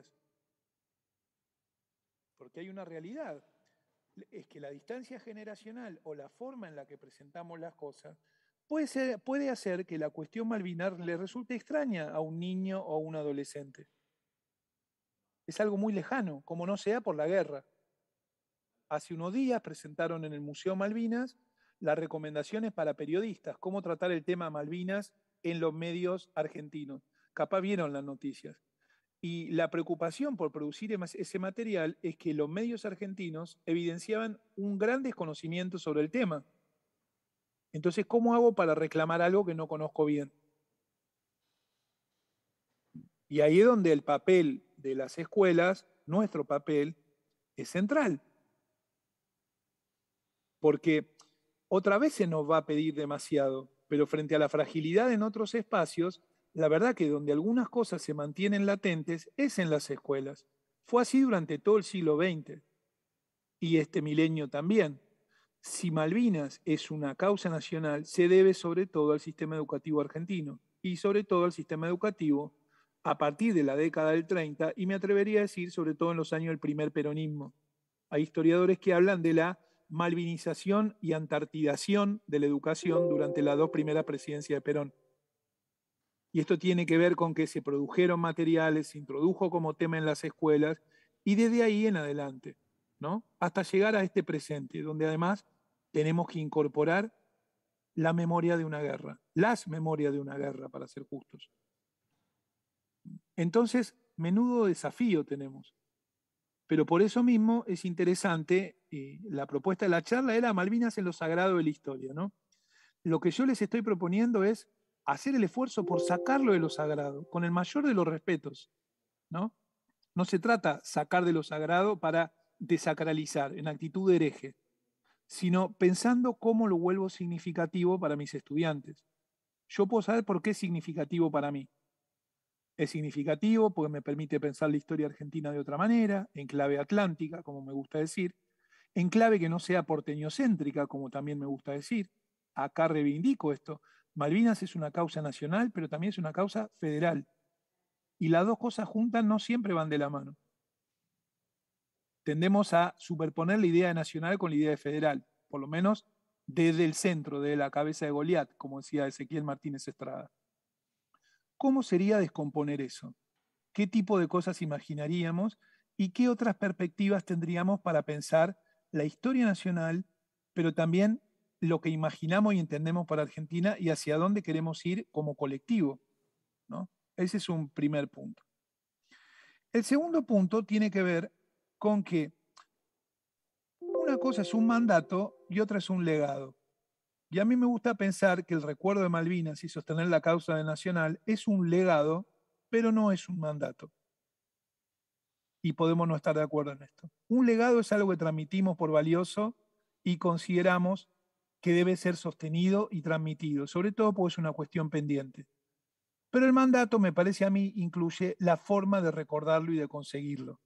Porque hay una realidad, es que la distancia generacional o la forma en la que presentamos las cosas puede, ser, puede hacer que la cuestión malvinar le resulte extraña a un niño o a un adolescente. Es algo muy lejano, como no sea por la guerra. Hace unos días presentaron en el Museo Malvinas las recomendaciones para periodistas, cómo tratar el tema Malvinas en los medios argentinos. Capaz vieron las noticias. Y la preocupación por producir ese material es que los medios argentinos evidenciaban un gran desconocimiento sobre el tema. Entonces, ¿cómo hago para reclamar algo que no conozco bien? Y ahí es donde el papel de las escuelas, nuestro papel, es central. Porque otra vez se nos va a pedir demasiado, pero frente a la fragilidad en otros espacios, la verdad que donde algunas cosas se mantienen latentes es en las escuelas. Fue así durante todo el siglo veinte y este milenio también. Si Malvinas es una causa nacional, se debe sobre todo al sistema educativo argentino y sobre todo al sistema educativo a partir de la década del treinta y me atrevería a decir sobre todo en los años del primer peronismo. Hay historiadores que hablan de la malvinización y antartidación de la educación durante las dos primeras presidencias de Perón. Y esto tiene que ver con que se produjeron materiales, se introdujo como tema en las escuelas y desde ahí en adelante, ¿no? Hasta llegar a este presente, donde además tenemos que incorporar la memoria de una guerra, las memorias de una guerra, para ser justos. Entonces, menudo desafío tenemos. Pero por eso mismo es interesante, eh, la propuesta de la charla era Malvinas en lo sagrado de la historia, ¿no? Lo que yo les estoy proponiendo es hacer el esfuerzo por sacarlo de lo sagrado, con el mayor de los respetos, ¿no? No se trata sacar de lo sagrado para desacralizar en actitud de hereje, sino pensando cómo lo vuelvo significativo para mis estudiantes. Yo puedo saber por qué es significativo para mí. Es significativo porque me permite pensar la historia argentina de otra manera, en clave atlántica, como me gusta decir, en clave que no sea porteñocéntrica, como también me gusta decir. Acá reivindico esto. Malvinas es una causa nacional, pero también es una causa federal. Y las dos cosas juntas no siempre van de la mano. Tendemos a superponer la idea de nacional con la idea de federal, por lo menos desde el centro, de la cabeza de Goliat, como decía Ezequiel Martínez Estrada. ¿Cómo sería descomponer eso? ¿Qué tipo de cosas imaginaríamos y qué otras perspectivas tendríamos para pensar la historia nacional, pero también lo que imaginamos y entendemos para Argentina y hacia dónde queremos ir como colectivo, ¿no? Ese es un primer punto. El segundo punto tiene que ver con que una cosa es un mandato y otra es un legado. Y a mí me gusta pensar que el recuerdo de Malvinas y sostener la causa de nacional es un legado, pero no es un mandato. Y podemos no estar de acuerdo en esto. Un legado es algo que transmitimos por valioso y consideramos que debe ser sostenido y transmitido, sobre todo porque es una cuestión pendiente. Pero el mandato, me parece a mí, incluye la forma de recordarlo y de conseguirlo.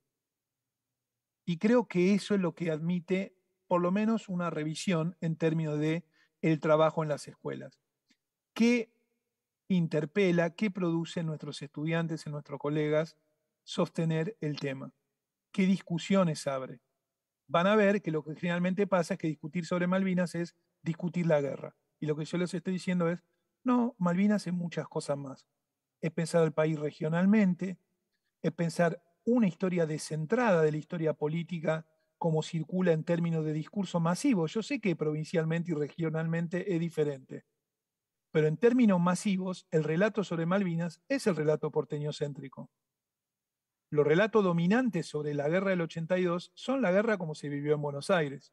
Y creo que eso es lo que admite por lo menos una revisión en términos de el trabajo en las escuelas. ¿Qué interpela, qué produce en nuestros estudiantes, en nuestros colegas, sostener el tema? ¿Qué discusiones abre? Van a ver que lo que generalmente pasa es que discutir sobre Malvinas es discutir la guerra. Y lo que yo les estoy diciendo es, no, Malvinas es muchas cosas más. Es pensar al país regionalmente, es pensar una historia descentrada de la historia política como circula en términos de discurso masivo. Yo sé que provincialmente y regionalmente es diferente, pero en términos masivos, el relato sobre Malvinas es el relato porteñocéntrico. Los relatos dominantes sobre la guerra del ochenta y dos son la guerra como se vivió en Buenos Aires.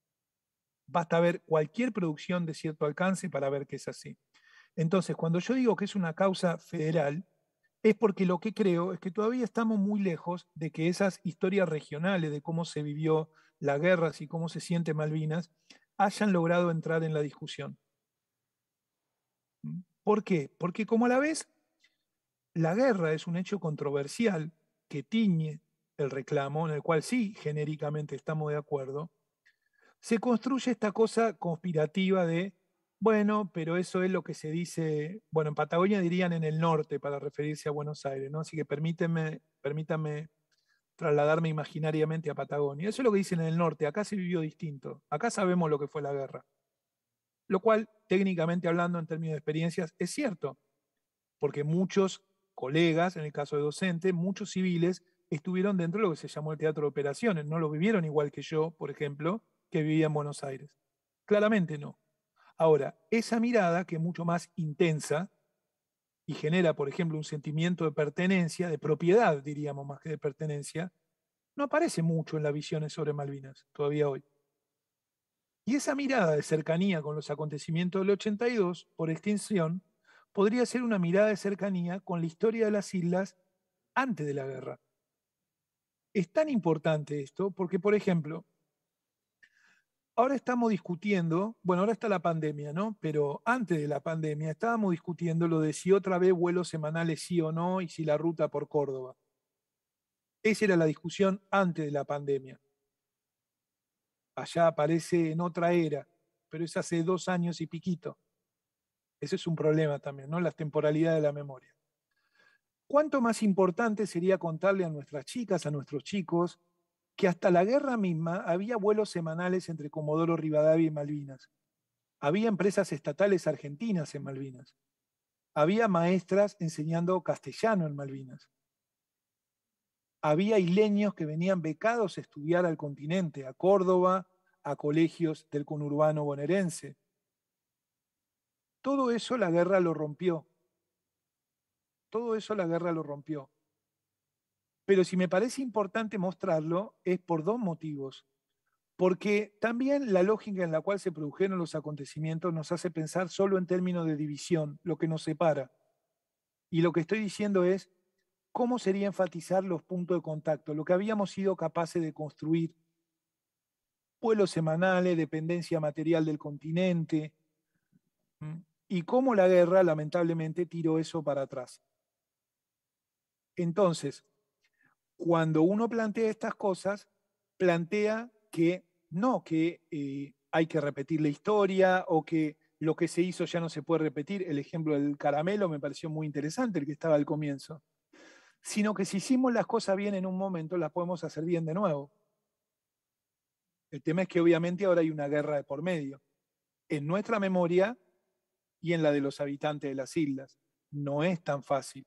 Basta ver cualquier producción de cierto alcance para ver que es así. Entonces, cuando yo digo que es una causa federal, es porque lo que creo es que todavía estamos muy lejos de que esas historias regionales de cómo se vivió la guerra y cómo se siente Malvinas hayan logrado entrar en la discusión. ¿Por qué? Porque como a la vez la guerra es un hecho controversial que tiñe el reclamo, en el cual sí genéricamente estamos de acuerdo, se construye esta cosa conspirativa de, bueno, pero eso es lo que se dice, bueno, en Patagonia dirían en el norte para referirse a Buenos Aires, ¿no? Así que permítanme, permítanme trasladarme imaginariamente a Patagonia. Eso es lo que dicen en el norte, acá se vivió distinto, acá sabemos lo que fue la guerra. Lo cual, técnicamente hablando, en términos de experiencias, es cierto, porque muchos colegas, en el caso de docentes, muchos civiles, estuvieron dentro de lo que se llamó el teatro de operaciones, no lo vivieron igual que yo, por ejemplo, que vivía en Buenos Aires. Claramente no. Ahora, esa mirada, que es mucho más intensa y genera, por ejemplo, un sentimiento de pertenencia, de propiedad, diríamos, más que de pertenencia, no aparece mucho en las visiones sobre Malvinas, todavía hoy. Y esa mirada de cercanía con los acontecimientos del ochenta y dos, por extensión, podría ser una mirada de cercanía con la historia de las islas antes de la guerra. Es tan importante esto porque, por ejemplo, ahora estamos discutiendo, bueno, ahora está la pandemia, ¿no? Pero antes de la pandemia estábamos discutiendo lo de si otra vez vuelos semanales sí o no y si la ruta por Córdoba. Esa era la discusión antes de la pandemia. Allá aparece en otra era, pero es hace dos años y piquito. Ese es un problema también, ¿no? Las temporalidades de la memoria. ¿Cuánto más importante sería contarle a nuestras chicas, a nuestros chicos, que hasta la guerra misma había vuelos semanales entre Comodoro Rivadavia y Malvinas? Había empresas estatales argentinas en Malvinas. Había maestras enseñando castellano en Malvinas. Había isleños que venían becados a estudiar al continente, a Córdoba, a colegios del conurbano bonaerense. Todo eso la guerra lo rompió. Todo eso la guerra lo rompió. Pero si me parece importante mostrarlo es por dos motivos. Porque también la lógica en la cual se produjeron los acontecimientos nos hace pensar solo en términos de división, lo que nos separa. Y lo que estoy diciendo es, ¿cómo sería enfatizar los puntos de contacto? Lo que habíamos sido capaces de construir. Vuelos semanales, dependencia material del continente, ¿m? Y cómo la guerra, lamentablemente, tiró eso para atrás. Entonces, cuando uno plantea estas cosas, plantea que no, que eh, hay que repetir la historia o que lo que se hizo ya no se puede repetir. El ejemplo del caramelo me pareció muy interesante, el que estaba al comienzo. Sino que si hicimos las cosas bien en un momento, las podemos hacer bien de nuevo. El tema es que obviamente ahora hay una guerra de por medio, en nuestra memoria y en la de los habitantes de las islas. No es tan fácil.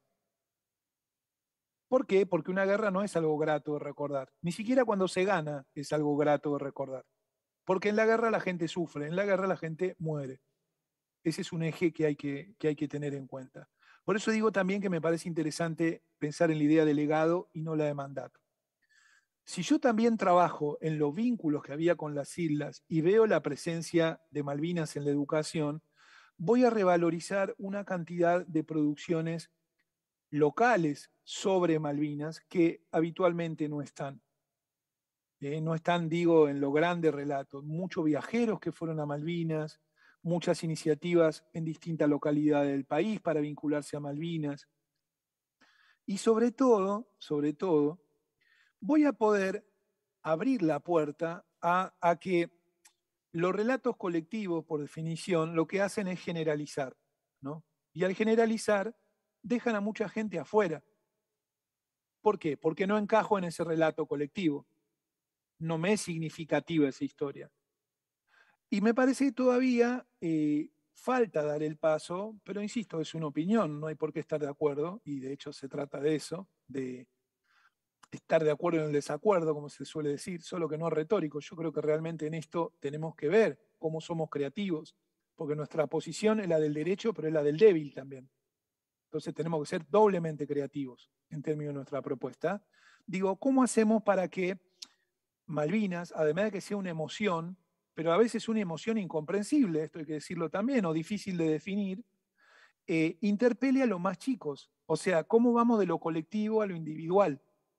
¿Por qué? Porque una guerra no es algo grato de recordar. Ni siquiera cuando se gana es algo grato de recordar. Porque en la guerra la gente sufre, en la guerra la gente muere. Ese es un eje que hay que, que hay que tener en cuenta. Por eso digo también que me parece interesante pensar en la idea de legado y no la de mandato. Si yo también trabajo en los vínculos que había con las islas y veo la presencia de Malvinas en la educación, voy a revalorizar una cantidad de producciones locales sobre Malvinas que habitualmente no están. Eh, no están, digo, en los grandes relatos. Muchos viajeros que fueron a Malvinas, muchas iniciativas en distintas localidades del país para vincularse a Malvinas. Y sobre todo, sobre todo, voy a poder abrir la puerta a, a que los relatos colectivos, por definición, lo que hacen es generalizar, ¿no? Y al generalizar, dejan a mucha gente afuera. ¿Por qué? Porque no encajo en ese relato colectivo. No me es significativa esa historia. Y me parece que todavía eh, falta dar el paso, pero insisto, es una opinión, no hay por qué estar de acuerdo, y de hecho se trata de eso, de estar de acuerdo en el desacuerdo, como se suele decir, solo que no es retórico. Yo creo que realmente en esto tenemos que ver cómo somos creativos, porque nuestra posición es la del derecho, pero es la del débil también. Entonces tenemos que ser doblemente creativos en términos de nuestra propuesta. Digo, ¿cómo hacemos para que Malvinas, además de que sea una emoción, pero a veces una emoción incomprensible, esto hay que decirlo también, o difícil de definir, eh, interpele a los más chicos? O sea, ¿cómo vamos de lo colectivo a lo individual?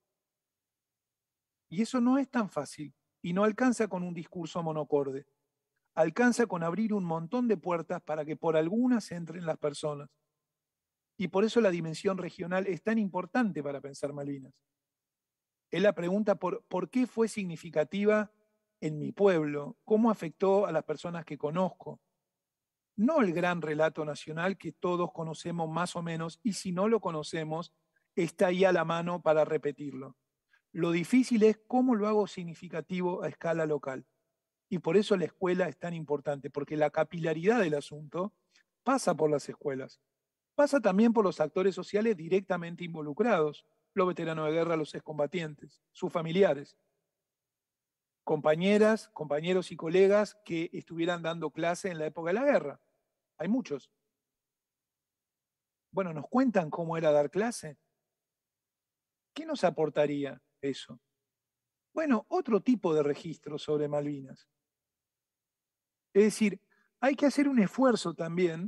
Y eso no es tan fácil y no alcanza con un discurso monocorde. Alcanza con abrir un montón de puertas para que por algunas entren las personas. Y por eso la dimensión regional es tan importante para pensar Malvinas. Es la pregunta por, ¿por qué fue significativa en mi pueblo? ¿Cómo afectó a las personas que conozco? No el gran relato nacional que todos conocemos más o menos, y si no lo conocemos, está ahí a la mano para repetirlo. Lo difícil es cómo lo hago significativo a escala local. Y por eso la escuela es tan importante, porque la capilaridad del asunto pasa por las escuelas. Pasa también por los actores sociales directamente involucrados, los veteranos de guerra, los excombatientes, sus familiares, compañeras, compañeros y colegas que estuvieran dando clase en la época de la guerra. Hay muchos. Bueno, ¿nos cuentan cómo era dar clase? ¿Qué nos aportaría eso? Bueno, otro tipo de registro sobre Malvinas. Es decir, hay que hacer un esfuerzo también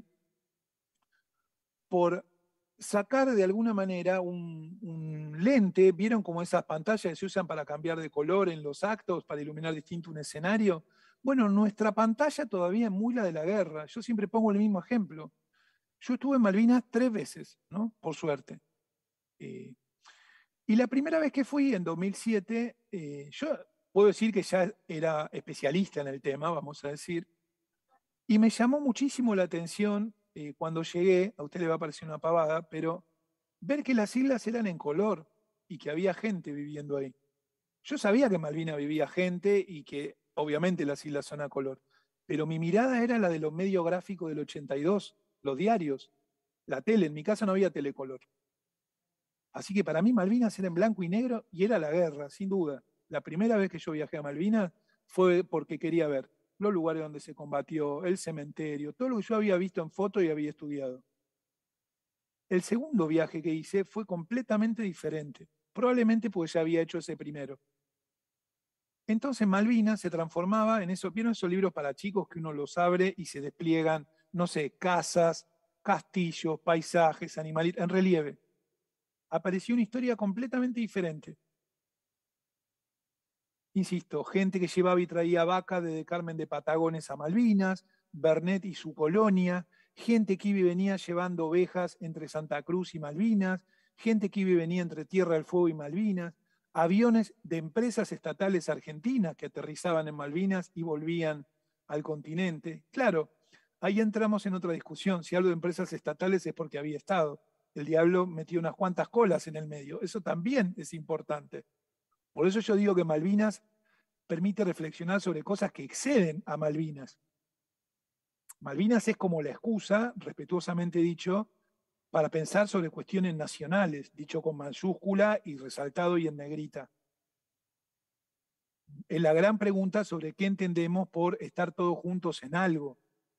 por sacar de alguna manera un, un lente. ¿Vieron como esas pantallas que se usan para cambiar de color en los actos, para iluminar distinto un escenario? Bueno, nuestra pantalla todavía es muy la de la guerra. Yo siempre pongo el mismo ejemplo. Yo estuve en Malvinas tres veces, ¿no? Por suerte. Eh, y la primera vez que fui, en dos mil siete, eh, yo puedo decir que ya era especialista en el tema, vamos a decir, y me llamó muchísimo la atención eh, cuando llegué, a usted le va a parecer una pavada, pero ver que las islas eran en color y que había gente viviendo ahí. Yo sabía que en Malvinas vivía gente y que obviamente las islas son a color, pero mi mirada era la de los medios gráficos del ochenta y dos, los diarios, la tele. En mi casa no había telecolor. Así que para mí Malvinas era en blanco y negro y era la guerra, sin duda. La primera vez que yo viajé a Malvinas fue porque quería ver los lugares donde se combatió, el cementerio, todo lo que yo había visto en foto y había estudiado. El segundo viaje que hice fue completamente diferente, probablemente porque ya había hecho ese primero. Entonces Malvinas se transformaba en eso, ¿vieron esos libros para chicos que uno los abre y se despliegan, no sé, casas, castillos, paisajes, animalitos, en relieve? apareció una historia completamente diferente. Insisto, gente que llevaba y traía vaca desde Carmen de Patagones a Malvinas, Bernet y su colonia, gente que iba y venía llevando ovejas entre Santa Cruz y Malvinas, gente que iba y venía entre Tierra del Fuego y Malvinas, aviones de empresas estatales argentinas que aterrizaban en Malvinas y volvían al continente. Claro, ahí entramos en otra discusión. Si hablo de empresas estatales es porque había Estado. El diablo metió unas cuantas colas en el medio. Eso también es importante. Por eso yo digo que Malvinas permite reflexionar sobre cosas que exceden a Malvinas. Malvinas es como la excusa, respetuosamente dicho, para pensar sobre cuestiones nacionales, dicho con mayúscula y resaltado y en negrita. Es la gran pregunta sobre qué entendemos por estar todos juntos en algo.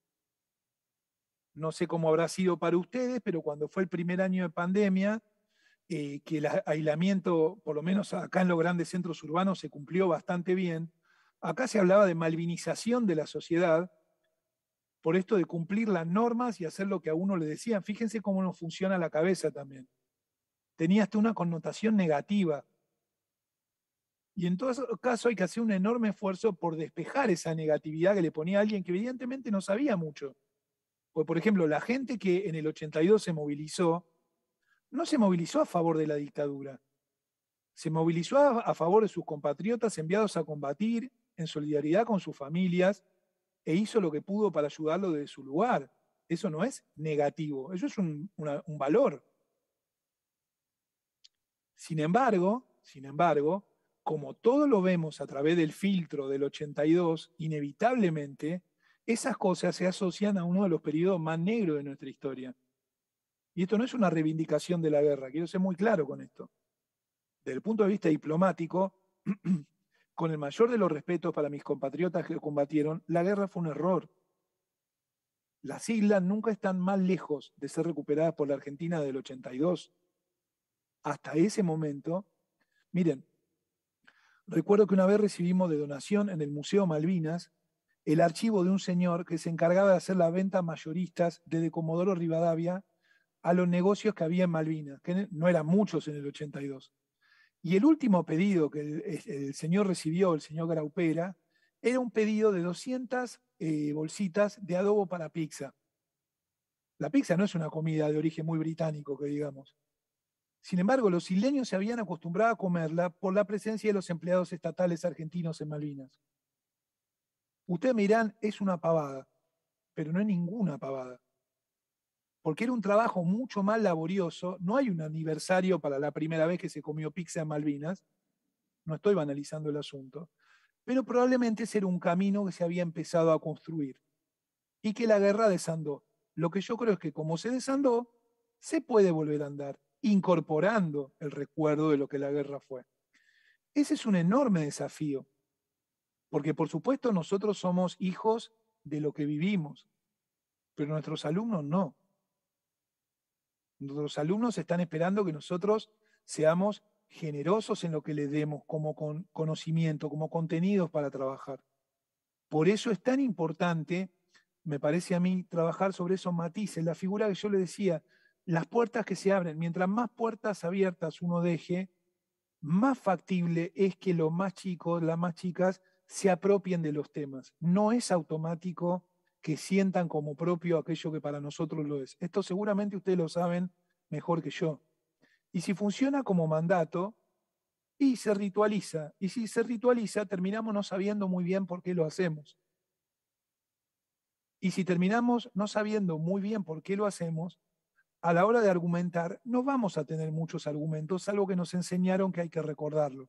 No sé cómo habrá sido para ustedes, pero cuando fue el primer año de pandemia, eh, que el aislamiento, por lo menos acá en los grandes centros urbanos, se cumplió bastante bien, acá se hablaba de malvinización de la sociedad, por esto de cumplir las normas y hacer lo que a uno le decían. Fíjense cómo nos funciona la cabeza también. Tenía hasta una connotación negativa. Y en todo caso hay que hacer un enorme esfuerzo por despejar esa negatividad que le ponía a alguien que evidentemente no sabía mucho. Pues, por ejemplo, la gente que en el ochenta y dos se movilizó, no se movilizó a favor de la dictadura. Se movilizó a, a favor de sus compatriotas enviados a combatir en solidaridad con sus familias e hizo lo que pudo para ayudarlo desde su lugar. Eso no es negativo, eso es un, una, un valor. Sin embargo, sin embargo, como todo lo vemos a través del filtro del ochenta y dos, inevitablemente esas cosas se asocian a uno de los periodos más negros de nuestra historia. Y esto no es una reivindicación de la guerra, quiero ser muy claro con esto. Desde el punto de vista diplomático, con el mayor de los respetos para mis compatriotas que combatieron, la guerra fue un error. Las islas nunca están más lejos de ser recuperadas por la Argentina del ochenta y dos. Hasta ese momento, miren, recuerdo que una vez recibimos de donación en el Museo Malvinas el archivo de un señor que se encargaba de hacer las ventas mayoristas desde Comodoro Rivadavia a los negocios que había en Malvinas, que no eran muchos en el ochenta y dos. Y el último pedido que el, el señor recibió, el señor Graupera, era un pedido de doscientas eh, bolsitas de adobo para pizza. La pizza no es una comida de origen muy británico, que digamos. Sin embargo, los isleños se habían acostumbrado a comerla por la presencia de los empleados estatales argentinos en Malvinas. Ustedes me dirán, es una pavada, pero no es ninguna pavada. Porque era un trabajo mucho más laborioso. No hay un aniversario para la primera vez que se comió pizza en Malvinas. No estoy banalizando el asunto. Pero probablemente ese era un camino que se había empezado a construir y que la guerra desandó. Lo que yo creo es que como se desandó, se puede volver a andar, incorporando el recuerdo de lo que la guerra fue. Ese es un enorme desafío, porque por supuesto nosotros somos hijos de lo que vivimos, pero nuestros alumnos no. Nuestros alumnos están esperando que nosotros seamos generosos en lo que les demos como con conocimiento, como contenidos para trabajar. Por eso es tan importante, me parece a mí, trabajar sobre esos matices. La figura que yo le decía, las puertas que se abren, mientras más puertas abiertas uno deje, más factible es que los más chicos, las más chicas, se apropien de los temas. No es automático que sientan como propio aquello que para nosotros lo es. Esto seguramente ustedes lo saben mejor que yo. Y si funciona como mandato, y se ritualiza. Y si se ritualiza, terminamos no sabiendo muy bien por qué lo hacemos. Y si terminamos no sabiendo muy bien por qué lo hacemos, a la hora de argumentar, no vamos a tener muchos argumentos, salvo que nos enseñaron que hay que recordarlo.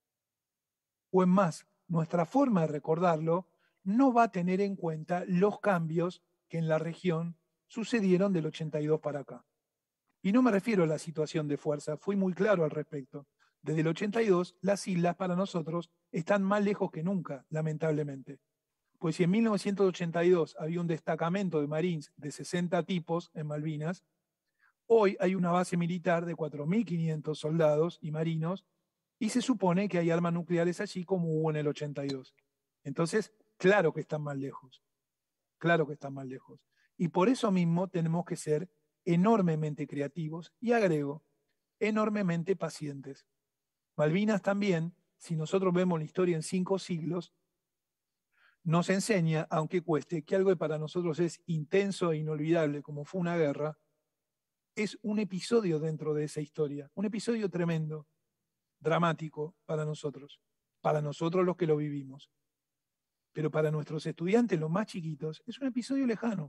O en más, nuestra forma de recordarlo no va a tener en cuenta los cambios que en la región sucedieron del ochenta y dos para acá. Y no me refiero a la situación de fuerza, fui muy claro al respecto. Desde el ochenta y dos, las islas para nosotros están más lejos que nunca, lamentablemente. Pues si en mil novecientos ochenta y dos había un destacamento de Marines de sesenta tipos en Malvinas, hoy hay una base militar de cuatro mil quinientos soldados y marinos y se supone que hay armas nucleares allí como hubo en el ochenta y dos. Entonces, claro que están más lejos. Claro que están más lejos. Y por eso mismo tenemos que ser enormemente creativos. Y agrego, enormemente pacientes. Malvinas también, si nosotros vemos la historia en cinco siglos, nos enseña, aunque cueste, que algo que para nosotros es intenso e inolvidable, como fue una guerra, es un episodio dentro de esa historia, un episodio tremendo, dramático para nosotros, para nosotros los que lo vivimos. Pero para nuestros estudiantes, los más chiquitos, es un episodio lejano.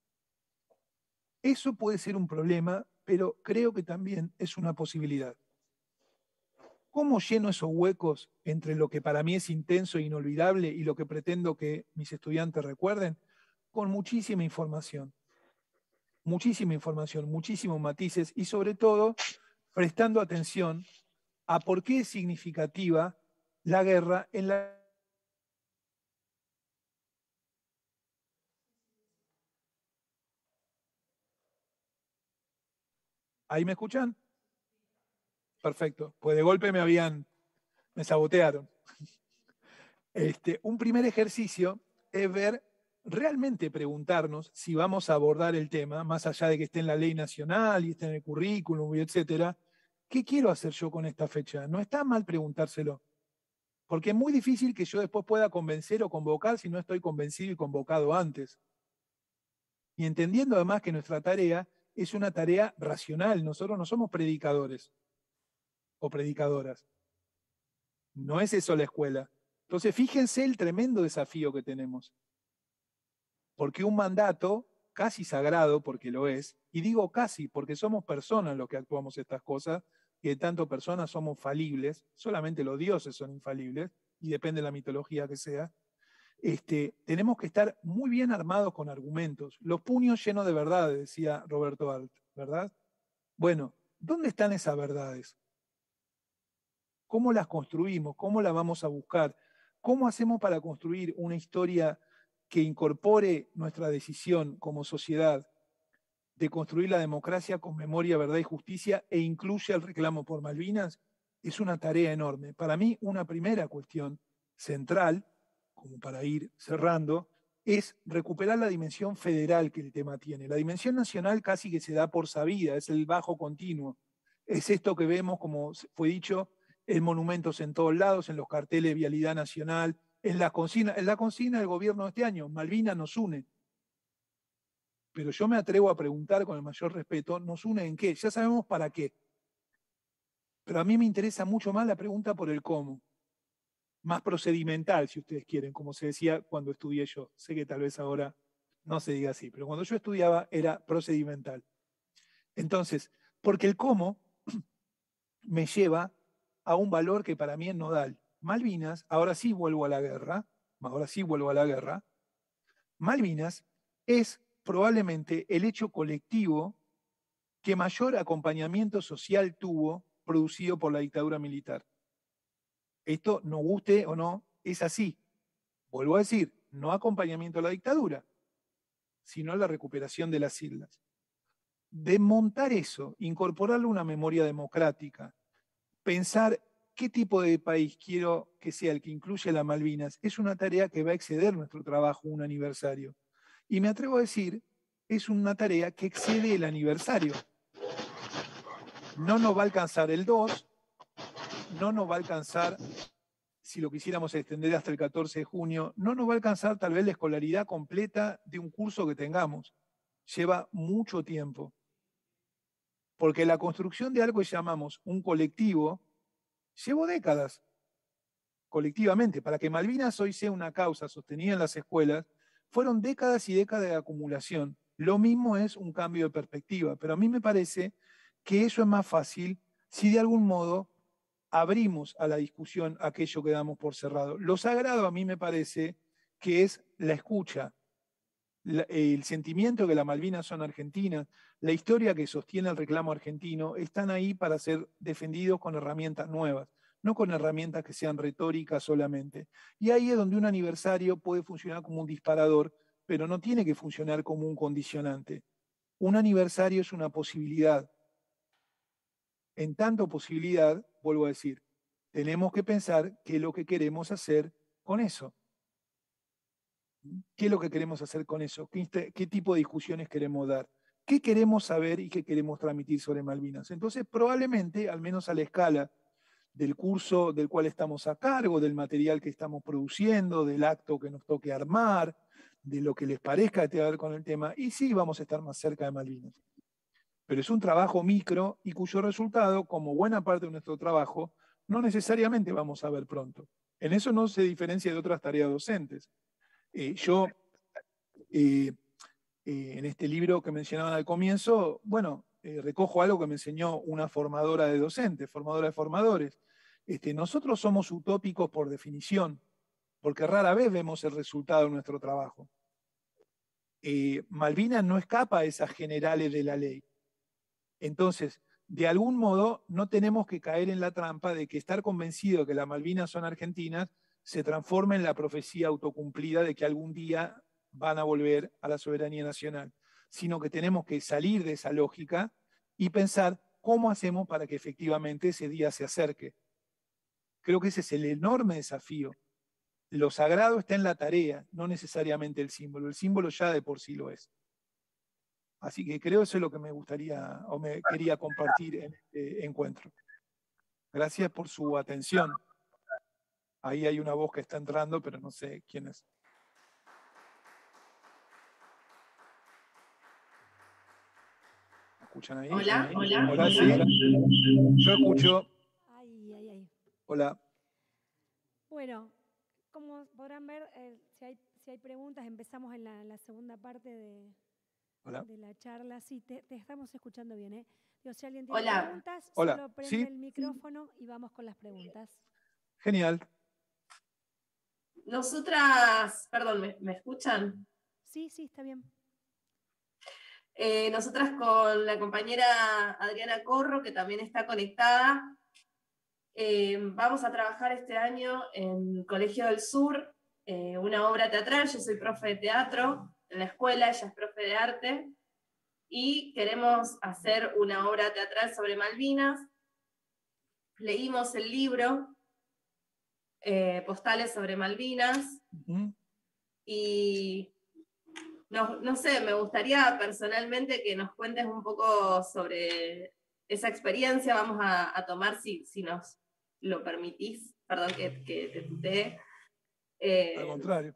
Eso puede ser un problema, pero creo que también es una posibilidad. ¿Cómo lleno esos huecos entre lo que para mí es intenso e inolvidable y lo que pretendo que mis estudiantes recuerden? Con muchísima información. Muchísima información, muchísimos matices y sobre todo prestando atención a por qué es significativa la guerra en la... ¿Ahí me escuchan? Perfecto. Pues de golpe me habían, me sabotearon. Este, un primer ejercicio es ver, realmente preguntarnos si vamos a abordar el tema, más allá de que esté en la ley nacional y esté en el currículum, y etcétera. ¿Qué quiero hacer yo con esta fecha? No está mal preguntárselo, porque es muy difícil que yo después pueda convencer o convocar si no estoy convencido y convocado antes. Y entendiendo además que nuestra tarea es una tarea racional, nosotros no somos predicadores o predicadoras. No es eso la escuela. Entonces, fíjense el tremendo desafío que tenemos. Porque un mandato casi sagrado, porque lo es, y digo casi, porque somos personas los que actuamos estas cosas, y de tanto personas somos falibles, solamente los dioses son infalibles, y depende de la mitología que sea, este, tenemos que estar muy bien armados con argumentos. Los puños llenos de verdades, decía Roberto Alt, ¿verdad? Bueno, ¿dónde están esas verdades? ¿Cómo las construimos? ¿Cómo las vamos a buscar? ¿Cómo hacemos para construir una historia que incorpore nuestra decisión como sociedad de construir la democracia con memoria, verdad y justicia e incluye el reclamo por Malvinas? Es una tarea enorme. Para mí, una primera cuestión central, como para ir cerrando, es recuperar la dimensión federal que el tema tiene. La dimensión nacional casi que se da por sabida, es el bajo continuo. Es esto que vemos, como fue dicho, en monumentos en todos lados, en los carteles de vialidad nacional, en la consigna, en la consigna del gobierno de este año, Malvinas nos une. Pero yo me atrevo a preguntar con el mayor respeto, ¿nos une en qué? Ya sabemos para qué. Pero a mí me interesa mucho más la pregunta por el cómo. Más procedimental, si ustedes quieren, como se decía cuando estudié yo. Sé que tal vez ahora no se diga así, pero cuando yo estudiaba era procedimental. Entonces, porque el cómo me lleva a un valor que para mí es nodal. Malvinas, ahora sí vuelvo a la guerra, ahora sí vuelvo a la guerra, Malvinas es probablemente el hecho colectivo que mayor acompañamiento social tuvo producido por la dictadura militar. Esto, nos guste o no, es así. Vuelvo a decir, no acompañamiento a la dictadura, sino a la recuperación de las islas. Desmontar eso, incorporarlo a una memoria democrática, pensar qué tipo de país quiero que sea el que incluya las Malvinas, es una tarea que va a exceder nuestro trabajo un aniversario. Y me atrevo a decir, es una tarea que excede el aniversario. No nos va a alcanzar el dos, no nos va a alcanzar, si lo quisiéramos extender hasta el catorce de junio, no nos va a alcanzar tal vez la escolaridad completa de un curso que tengamos. Lleva mucho tiempo. Porque la construcción de algo que llamamos un colectivo llevó décadas, colectivamente. Para que Malvinas hoy sea una causa sostenida en las escuelas, fueron décadas y décadas de acumulación. Lo mismo es un cambio de perspectiva, pero a mí me parece que eso es más fácil si de algún modo abrimos a la discusión aquello que damos por cerrado. Lo sagrado a mí me parece que es la escucha, la, el sentimiento de que las Malvinas son argentinas, la historia que sostiene el reclamo argentino, están ahí para ser defendidos con herramientas nuevas, no con herramientas que sean retóricas solamente. Y ahí es donde un aniversario puede funcionar como un disparador, pero no tiene que funcionar como un condicionante. Un aniversario es una posibilidad. En tanto posibilidad, vuelvo a decir, tenemos que pensar qué es lo que queremos hacer con eso. ¿Qué es lo que queremos hacer con eso? ¿Qué, qué tipo de discusiones queremos dar? qué queremos saber y qué queremos transmitir sobre Malvinas. Entonces, probablemente, al menos a la escala del curso del cual estamos a cargo, del material que estamos produciendo, del acto que nos toque armar, de lo que les parezca que tenga que ver con el tema, y sí vamos a estar más cerca de Malvinas. Pero es un trabajo micro y cuyo resultado, como buena parte de nuestro trabajo, no necesariamente vamos a ver pronto. En eso no se diferencia de otras tareas docentes. Eh, yo, eh, eh, en este libro que mencionaban al comienzo, bueno, eh, recojo algo que me enseñó una formadora de docentes, formadora de formadores. Este, nosotros somos utópicos por definición, porque rara vez vemos el resultado de nuestro trabajo. Eh, Malvinas no escapa a esas generales de la ley. Entonces, de algún modo, no tenemos que caer en la trampa de que estar convencido de que las Malvinas son argentinas se transforme en la profecía autocumplida de que algún día van a volver a la soberanía nacional, sino que tenemos que salir de esa lógica y pensar cómo hacemos para que efectivamente ese día se acerque. Creo que ese es el enorme desafío. Lo sagrado está en la tarea, no necesariamente el símbolo. El símbolo ya de por sí lo es. Así que creo eso es lo que me gustaría o me quería compartir en este encuentro. Gracias por su atención. Ahí hay una voz que está entrando, pero no sé quién es. ¿Me escuchan ahí? Hola, hola. Hola, sí. Yo escucho. Ay, ay, ay. Hola. Bueno, como podrán ver, eh, si, hay, si hay preguntas, empezamos en la, en la segunda parte de, Hola. de la charla. Sí, te, te estamos escuchando bien, ¿eh? Digo, si alguien tiene Hola. preguntas, Hola. solo prende ¿Sí? el micrófono y vamos con las preguntas. Genial. Nosotras, perdón, ¿me, me escuchan? Sí, sí, está bien. Eh, nosotras con la compañera Adriana Corro, que también está conectada, eh, vamos a trabajar este año en Colegio del Sur, eh, una obra teatral. Yo soy profe de teatro en la escuela, ella es profe de arte, y queremos hacer una obra teatral sobre Malvinas. Leímos el libro, eh, Postales sobre Malvinas, Uh-huh. y no, no sé, me gustaría personalmente que nos cuentes un poco sobre esa experiencia. Vamos a, a tomar, si, si nos lo permitís, perdón que, que te tutee. Eh, Al contrario.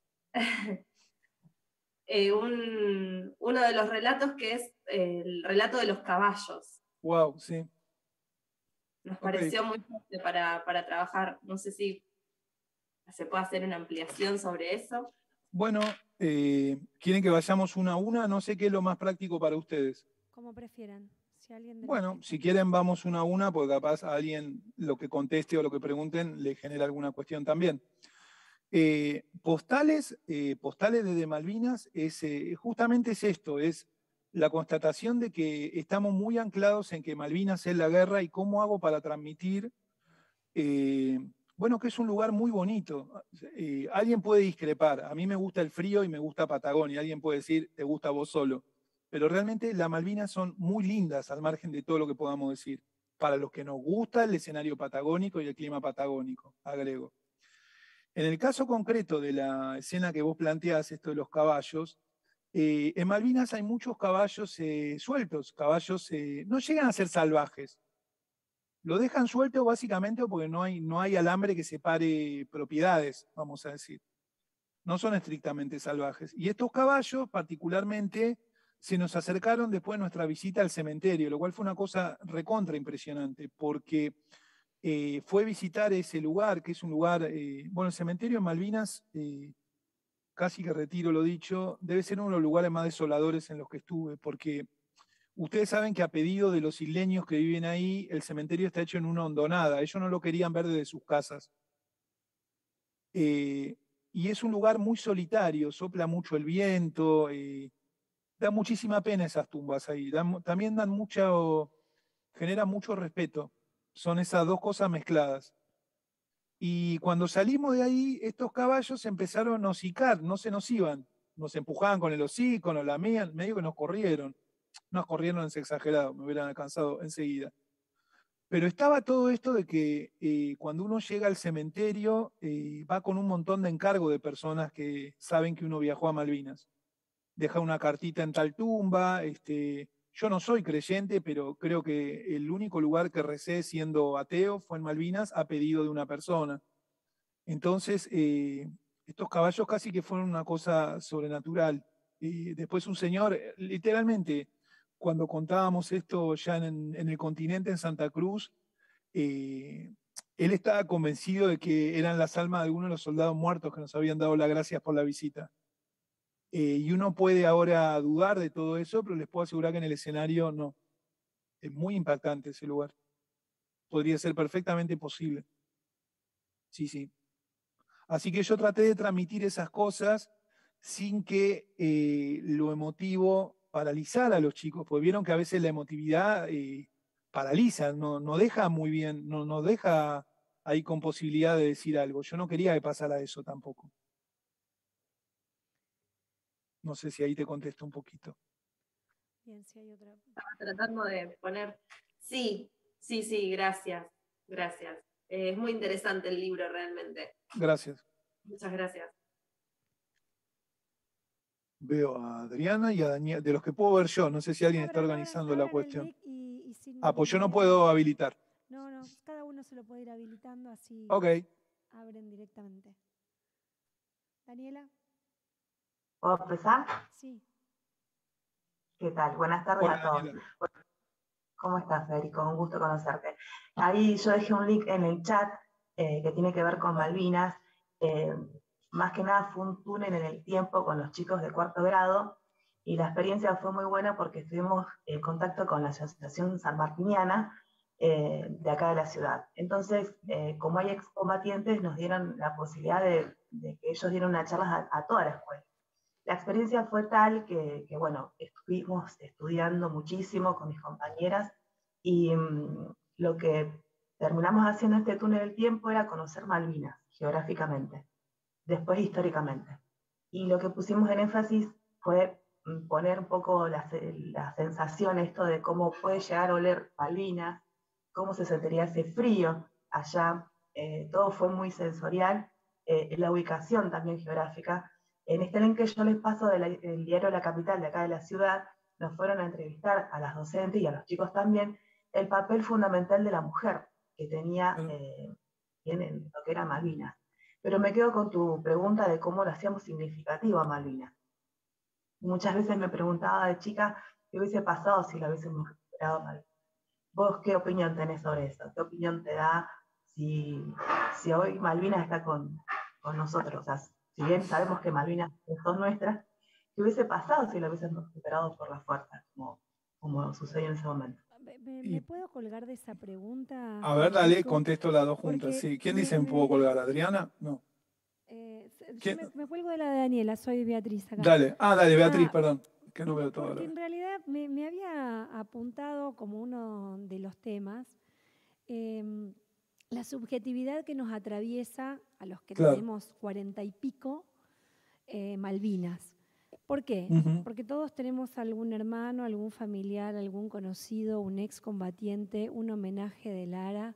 eh, un, uno de los relatos que es eh, el relato de los caballos. Wow, sí. Nos Okay. pareció muy fuerte para, para trabajar. No sé si se puede hacer una ampliación sobre eso. Bueno, eh, ¿quieren que vayamos una a una? No sé qué es lo más práctico para ustedes. Como prefieran. Si alguien de Bueno, que... si quieren vamos una a una, porque capaz a alguien lo que conteste o lo que pregunten le genera alguna cuestión también. Eh, postales, eh, postales desde Malvinas, es, eh, justamente es esto, es la constatación de que estamos muy anclados en que Malvinas es la guerra y cómo hago para transmitir, eh, bueno, que es un lugar muy bonito. Eh, alguien puede discrepar, a mí me gusta el frío y me gusta Patagonia, alguien puede decir, te gusta vos solo, pero realmente las Malvinas son muy lindas al margen de todo lo que podamos decir, para los que nos gusta el escenario patagónico y el clima patagónico, agrego. En el caso concreto de la escena que vos planteás, esto de los caballos, eh, en Malvinas hay muchos caballos eh, sueltos, caballos eh, no llegan a ser salvajes. Lo dejan suelto básicamente porque no hay, no hay alambre que separe propiedades, vamos a decir. No son estrictamente salvajes. Y estos caballos particularmente se nos acercaron después de nuestra visita al cementerio, lo cual fue una cosa recontra impresionante, porque Eh, fue visitar ese lugar, que es un lugar, eh, bueno, el cementerio en Malvinas, eh, casi que retiro lo dicho, debe ser uno de los lugares más desoladores en los que estuve, porque ustedes saben que a pedido de los isleños que viven ahí, el cementerio está hecho en una hondonada, ellos no lo querían ver desde sus casas. Eh, y es un lugar muy solitario, sopla mucho el viento, eh, da muchísima pena esas tumbas ahí, dan, también dan mucho, generan mucho respeto, son esas dos cosas mezcladas. Y cuando salimos de ahí, estos caballos empezaron a hocicar, no se nos iban. Nos empujaban con el hocico, nos lamían, medio que nos corrieron. Nos corrieron, es exagerado, me hubieran alcanzado enseguida. Pero estaba todo esto de que eh, cuando uno llega al cementerio, eh, va con un montón de encargo de personas que saben que uno viajó a Malvinas. deja una cartita en tal tumba. Este, yo no soy creyente, pero creo que el único lugar que recé siendo ateo fue en Malvinas a pedido de una persona. Entonces, eh, estos caballos casi que fueron una cosa sobrenatural. Y después un señor, eh, literalmente, cuando contábamos esto ya en, en el continente, en Santa Cruz, eh, él estaba convencido de que eran las almas de algunos de los soldados muertos que nos habían dado las gracias por la visita. Eh, y uno puede ahora dudar de todo eso, pero les puedo asegurar que en el escenario no. Es muy impactante ese lugar. Podría ser perfectamente posible. Sí, sí. Así que yo traté de transmitir esas cosas sin que eh, lo emotivo paralizara a los chicos, porque vieron que a veces la emotividad eh, paraliza, no, no deja muy bien, no, no deja ahí con posibilidad de decir algo. Yo no quería que pasara eso tampoco. No sé si ahí te contesto un poquito. Bien, si hay otra. Estaba tratando de poner. Sí, sí, sí, gracias. Gracias. Eh, es muy interesante el libro realmente. Gracias. Muchas gracias. Veo a Adriana y a Daniel, de los que puedo ver yo, no sé si alguien está Abran, organizando abran, la abran cuestión. el mic y, y sin Ah, pues yo no idea. puedo habilitar. No, no, cada uno se lo puede ir habilitando, así Ok. abren directamente. Daniela, ¿Puedo empezar? sí. ¿Qué tal? Buenas tardes Hola, a todos. Daniela. ¿Cómo estás, Federico? Un gusto conocerte. Ahí yo dejé un link en el chat eh, que tiene que ver con Malvinas. Eh, más que nada fue un túnel en el tiempo con los chicos de cuarto grado y la experiencia fue muy buena porque estuvimos en contacto con la Asociación Sanmartiniana eh, de acá de la ciudad. Entonces, eh, como hay excombatientes, nos dieron la posibilidad de, de que ellos dieran una charla a, a toda la escuela. La experiencia fue tal que, que, bueno, estuvimos estudiando muchísimo con mis compañeras y um, lo que terminamos haciendo este túnel del tiempo era conocer Malvinas geográficamente, después históricamente. Y lo que pusimos en énfasis fue poner un poco la, la sensación esto de cómo puede llegar a oler Malvinas, cómo se sentiría ese frío allá, eh, todo fue muy sensorial, eh, la ubicación también geográfica. En este link que yo les paso del diario La Capital de acá de la ciudad, nos fueron a entrevistar a las docentes y a los chicos también el papel fundamental de la mujer que tenía eh, en lo que era Malvinas. Pero me quedo con tu pregunta de cómo lo hacíamos significativo a Malvinas. Muchas veces me preguntaba de chica qué hubiese pasado si lo hubiésemos recuperado Malvinas. ¿Vos qué opinión tenés sobre eso? ¿Qué opinión te da si, si hoy Malvinas está con, con nosotros? O sea, si bien sabemos que Malvinas son nuestras, ¿qué hubiese pasado si lo hubiésemos recuperado por la fuerza, como, como sucedió en ese momento? ¿Me, me puedo colgar de esa pregunta? A ver, dale, contesto las dos juntas. Porque Sí. ¿Quién me, dice me puedo colgar? ¿Adriana? No. Eh, yo ¿Quién? me, me cuelgo de la de Daniela, soy Beatriz acá. Dale. Ah, dale, Beatriz, Ah, perdón. Que no no, veo todo. porque en realidad me, me había apuntado como uno de los temas eh, la subjetividad que nos atraviesa a los que Claro. tenemos cuarenta y pico eh, Malvinas. ¿Por qué? Uh-huh. Porque todos tenemos algún hermano, algún familiar, algún conocido, un excombatiente, un homenaje de Lara,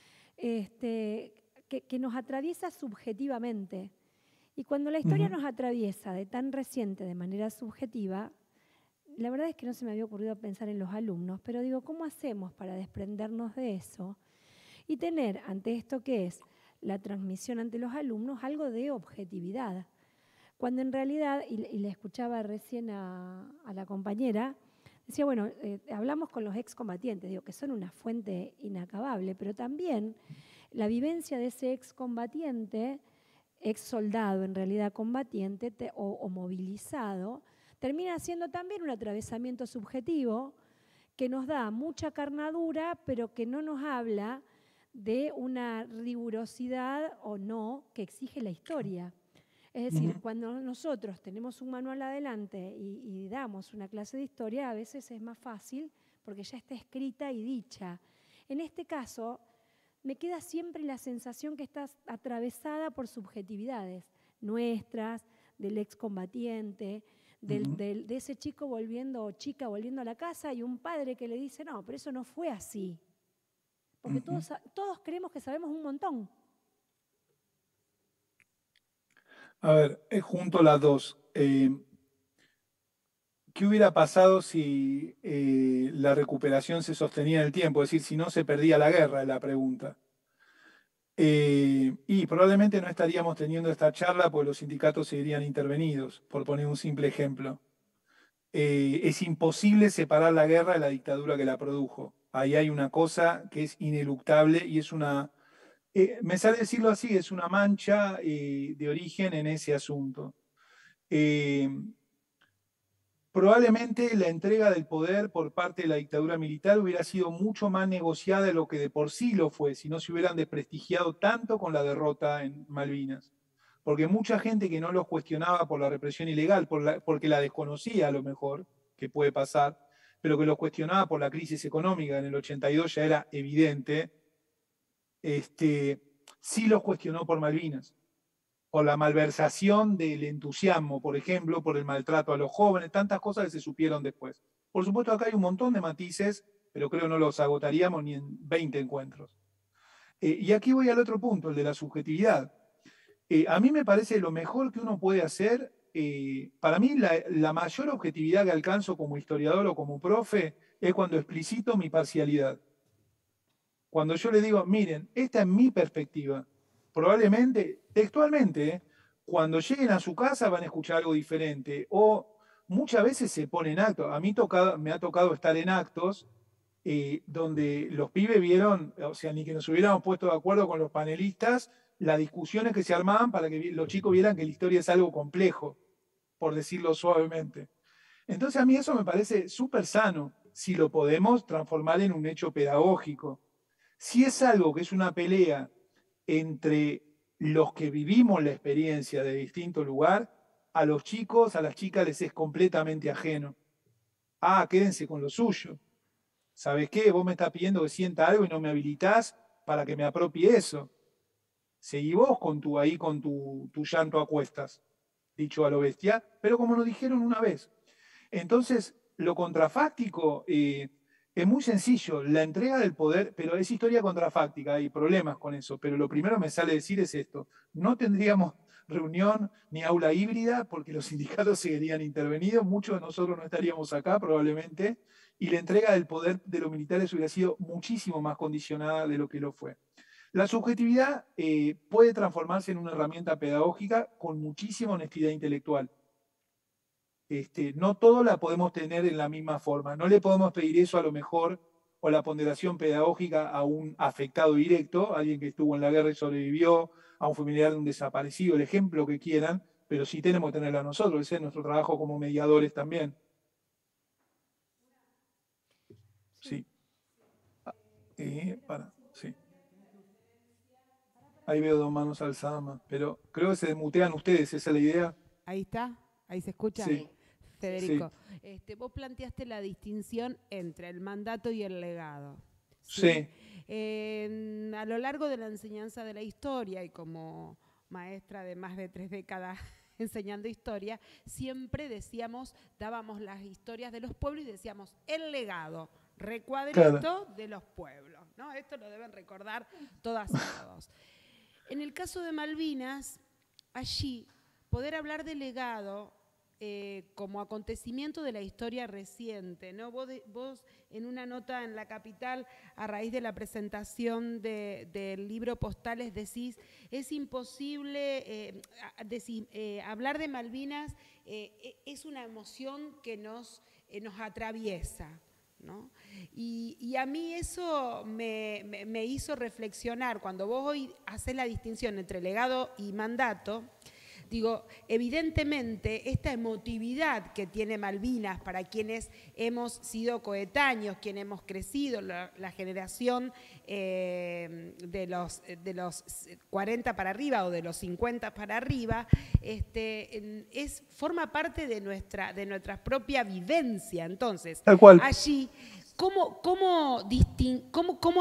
este, que, que nos atraviesa subjetivamente. Y cuando la historia uh-huh. nos atraviesa de tan reciente, de manera subjetiva, la verdad es que no se me había ocurrido pensar en los alumnos, pero digo, ¿cómo hacemos para desprendernos de eso y tener ante esto que es la transmisión ante los alumnos algo de objetividad? Cuando en realidad, y, y le escuchaba recién a, a la compañera, decía, bueno, eh, hablamos con los excombatientes, digo, que son una fuente inacabable, pero también la vivencia de ese excombatiente, ex soldado en realidad combatiente te, o, o movilizado, termina siendo también un atravesamiento subjetivo que nos da mucha carnadura, pero que no nos habla de una rigurosidad o no que exige la historia. Es decir, uh-huh. cuando nosotros tenemos un manual adelante y, y damos una clase de historia, a veces es más fácil porque ya está escrita y dicha. En este caso, me queda siempre la sensación que está atravesada por subjetividades nuestras, del excombatiente, del, uh-huh. del, de ese chico volviendo o chica volviendo a la casa y un padre que le dice, no, pero eso no fue así. Porque uh-huh. todos, todos creemos que sabemos un montón. A ver, es junto las dos. Eh, ¿qué hubiera pasado si eh, la recuperación se sostenía en el tiempo? Es decir, si no se perdía la guerra, es la pregunta. Eh, y probablemente no estaríamos teniendo esta charla porque los sindicatos seguirían intervenidos, por poner un simple ejemplo. Eh, es imposible separar la guerra de la dictadura que la produjo. Ahí hay una cosa que es ineluctable y es una, eh, me sale decirlo así, es una mancha eh, de origen en ese asunto. Eh, probablemente la entrega del poder por parte de la dictadura militar hubiera sido mucho más negociada de lo que de por sí lo fue, si no se hubieran desprestigiado tanto con la derrota en Malvinas. Porque mucha gente que no los cuestionaba por la represión ilegal, por la, porque la desconocía a lo mejor, que puede pasar, pero que los cuestionaba por la crisis económica en el ochenta y dos ya era evidente, este, sí los cuestionó por Malvinas, por la malversación del entusiasmo, por ejemplo, por el maltrato a los jóvenes, tantas cosas que se supieron después. Por supuesto, acá hay un montón de matices, pero creo que no los agotaríamos ni en veinte encuentros. Eh, y aquí voy al otro punto, el de la subjetividad. Eh, a mí me parece lo mejor que uno puede hacer, eh, para mí la, la mayor objetividad que alcanzo como historiador o como profe es cuando explicito mi parcialidad. Cuando yo le digo, miren, esta es mi perspectiva. Probablemente, textualmente, ¿eh? Cuando lleguen a su casa van a escuchar algo diferente. O muchas veces se ponen actos. A mí tocado, me ha tocado estar en actos eh, donde los pibes vieron, o sea, ni que nos hubiéramos puesto de acuerdo con los panelistas, las discusiones que se armaban para que los chicos vieran que la historia es algo complejo, por decirlo suavemente. Entonces a mí eso me parece súper sano, si lo podemos transformar en un hecho pedagógico. Si es algo que es una pelea entre los que vivimos la experiencia de distinto lugar, a los chicos, a las chicas les es completamente ajeno. Ah, quédense con lo suyo. ¿Sabes qué? Vos me estás pidiendo que sienta algo y no me habilitás para que me apropie eso. Seguí vos con tu, ahí con tu, tu llanto a cuestas, dicho a lo bestia, pero como nos dijeron una vez. Entonces, lo contrafáctico eh, es muy sencillo, la entrega del poder, pero es historia contrafáctica, hay problemas con eso, pero lo primero que me sale decir es esto, no tendríamos reunión ni aula híbrida porque los sindicatos seguirían intervenidos, muchos de nosotros no estaríamos acá probablemente, y la entrega del poder de los militares hubiera sido muchísimo más condicionada de lo que lo fue. La subjetividad eh, puede transformarse en una herramienta pedagógica con muchísima honestidad intelectual. Este, no todo la podemos tener en la misma forma. No le podemos pedir eso a lo mejor, o la ponderación pedagógica a un afectado directo, alguien que estuvo en la guerra y sobrevivió, a un familiar de un desaparecido, el ejemplo que quieran, pero sí tenemos que tenerla nosotros, ese es nuestro trabajo como mediadores también. Sí. Eh, para, sí. Ahí veo dos manos alzadas más, pero creo que se desmutean ustedes, ¿esa es la idea? Ahí está, ahí se escucha. Sí. Federico, sí. Este, vos planteaste la distinción entre el mandato y el legado. Sí. sí. Eh, a lo largo de la enseñanza de la historia y como maestra de más de tres décadas enseñando historia, siempre decíamos, dábamos las historias de los pueblos y decíamos el legado, recuadrito claro. de los pueblos, ¿no? Esto lo deben recordar todas y todos. En el caso de Malvinas, allí, poder hablar de legado eh, como acontecimiento de la historia reciente, ¿no? Vos, de, vos en una nota en La Capital, a raíz de la presentación de, del libro Postales, decís, es imposible eh, decir, eh, hablar de Malvinas, eh, es una emoción que nos, eh, nos atraviesa, ¿no? Y, y a mí eso me, me, me hizo reflexionar, cuando vos hoy haces la distinción entre legado y mandato, digo, evidentemente esta emotividad que tiene Malvinas para quienes hemos sido coetáneos, quienes hemos crecido, la, la generación eh, de, los, de los cuarenta para arriba o de los cincuenta para arriba, este, es, forma parte de nuestra, de nuestra propia vivencia. Entonces, tal cual. Allí, ¿cómo, cómo, distin, cómo, cómo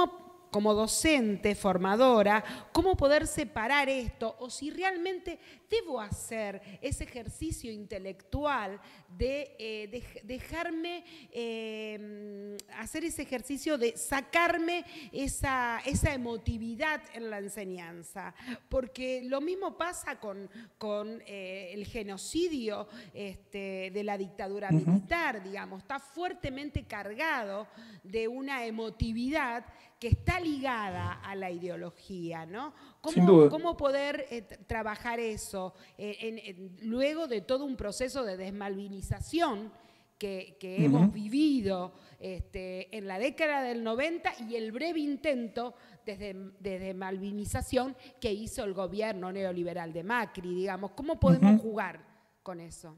como docente, formadora, cómo poder separar esto, o si realmente debo hacer ese ejercicio intelectual de, eh, de dejarme eh, hacer ese ejercicio de sacarme esa, esa emotividad en la enseñanza. Porque lo mismo pasa con, con eh, el genocidio este, de la dictadura Ujú. militar, digamos, está fuertemente cargado de una emotividad que está ligada a la ideología, ¿no? Sin ¿Cómo, duda. cómo poder eh, trabajar eso eh, en, en, luego de todo un proceso de desmalvinización que, que Ujú. hemos vivido este, en la década del noventa y el breve intento desde, de desmalvinización que hizo el gobierno neoliberal de Macri, digamos? ¿Cómo podemos Ujú. jugar con eso?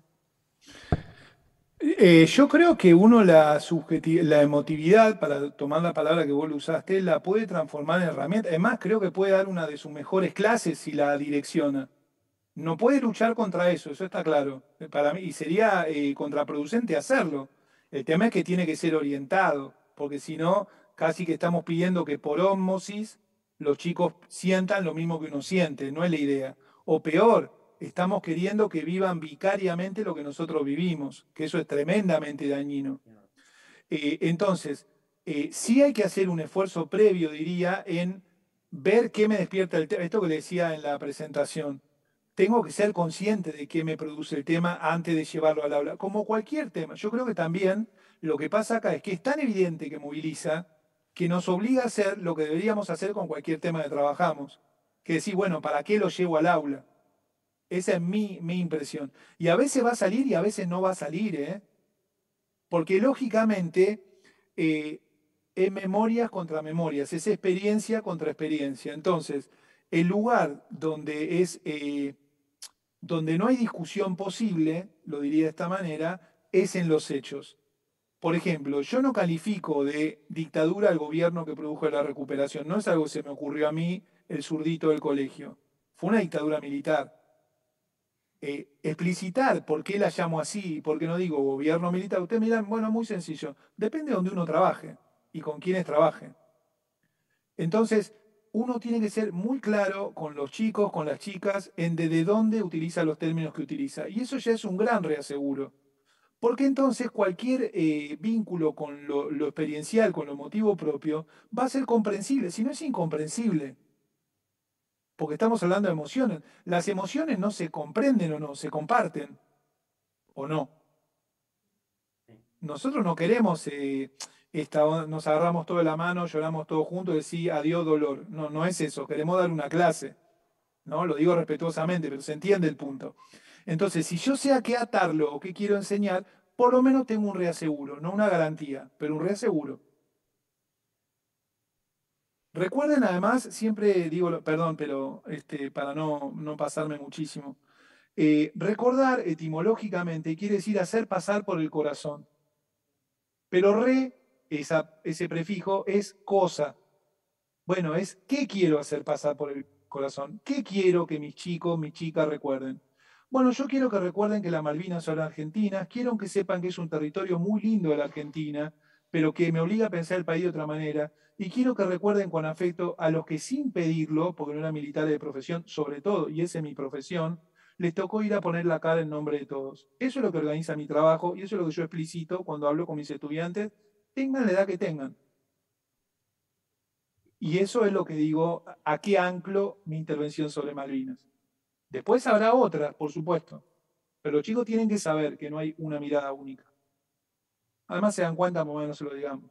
Eh, yo creo que uno la, subjeti- la emotividad, para tomar la palabra que vos lo usaste, la puede transformar en herramienta. Además, creo que puede dar una de sus mejores clases si la direcciona. No puede luchar contra eso, eso está claro. eh, Para mí, y sería eh, contraproducente hacerlo. El tema es que tiene que ser orientado, porque si no, casi que estamos pidiendo que por ósmosis los chicos sientan lo mismo que uno siente, no es la idea. O peor, estamos queriendo que vivan vicariamente lo que nosotros vivimos, que eso es tremendamente dañino. Eh, entonces, eh, sí hay que hacer un esfuerzo previo, diría, en ver qué me despierta el tema. Esto que le decía en la presentación. Tengo que ser consciente de qué me produce el tema antes de llevarlo al aula, como cualquier tema. Yo creo que también lo que pasa acá es que es tan evidente que moviliza que nos obliga a hacer lo que deberíamos hacer con cualquier tema que trabajamos, que decir, bueno, ¿para qué lo llevo al aula? Esa es mi, mi impresión. Y a veces va a salir y a veces no va a salir, ¿eh? Porque lógicamente eh, es memorias contra memorias, es experiencia contra experiencia. Entonces, el lugar donde es... eh, donde no hay discusión posible, lo diría de esta manera, es en los hechos. Por ejemplo, yo no califico de dictadura al gobierno que produjo la recuperación. No es algo que se me ocurrió a mí, el zurdito del colegio. Fue una dictadura militar. Eh, explicitar por qué la llamo así y por qué no digo gobierno militar, ustedes miran, bueno, muy sencillo. Depende de donde uno trabaje y con quiénes trabaje. Entonces, uno tiene que ser muy claro con los chicos, con las chicas, en de, de dónde utiliza los términos que utiliza. Y eso ya es un gran reaseguro. Porque entonces cualquier eh, vínculo con lo, lo experiencial, con lo emotivo propio, va a ser comprensible. Si no es incomprensible, porque estamos hablando de emociones. Las emociones no se comprenden o no, se comparten o no. Nosotros no queremos, eh, esta, nos agarramos todo de la mano, lloramos todos juntos y decir adiós dolor. No, no es eso, queremos dar una clase, ¿no? Lo digo respetuosamente, pero se entiende el punto. Entonces, si yo sé a qué atarlo o qué quiero enseñar, por lo menos tengo un reaseguro, no una garantía, pero un reaseguro. Recuerden además, siempre digo, perdón, pero este, para no, no pasarme muchísimo, eh, recordar etimológicamente quiere decir hacer pasar por el corazón. Pero re, esa, ese prefijo, es cosa. Bueno, es ¿qué quiero hacer pasar por el corazón? ¿Qué quiero que mis chicos, mis chicas recuerden? Bueno, yo quiero que recuerden que las Malvinas son argentinas, quiero que sepan que es un territorio muy lindo de la Argentina, pero que me obliga a pensar el país de otra manera, y quiero que recuerden con afecto a los que sin pedirlo, porque no eran militares de profesión, sobre todo, y esa es mi profesión, les tocó ir a poner la cara en nombre de todos. Eso es lo que organiza mi trabajo, y eso es lo que yo explicito cuando hablo con mis estudiantes, tengan la edad que tengan. Y eso es lo que digo, a qué anclo mi intervención sobre Malvinas. Después habrá otras, por supuesto, pero los chicos tienen que saber que no hay una mirada única. Además se dan cuenta, por menos se lo digamos.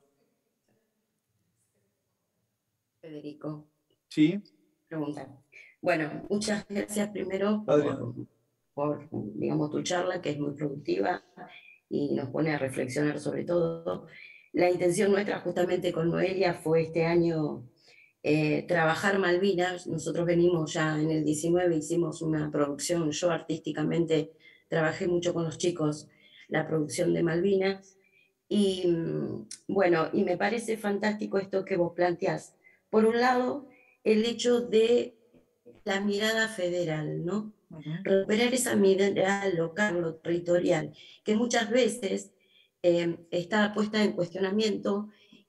Federico, ¿Sí? pregunta. Bueno, muchas gracias primero Adrián. por, por, digamos, tu charla, que es muy productiva y nos pone a reflexionar sobre todo. La intención nuestra justamente con Noelia fue este año eh, trabajar Malvinas. Nosotros venimos ya en el diecinueve, hicimos una producción, yo artísticamente trabajé mucho con los chicos la producción de Malvinas. Y bueno, y me parece fantástico esto que vos planteás. Por un lado, el hecho de la mirada federal, ¿no? Uh-huh. Recuperar esa mirada local o territorial, que muchas veces eh, está puesta en cuestionamiento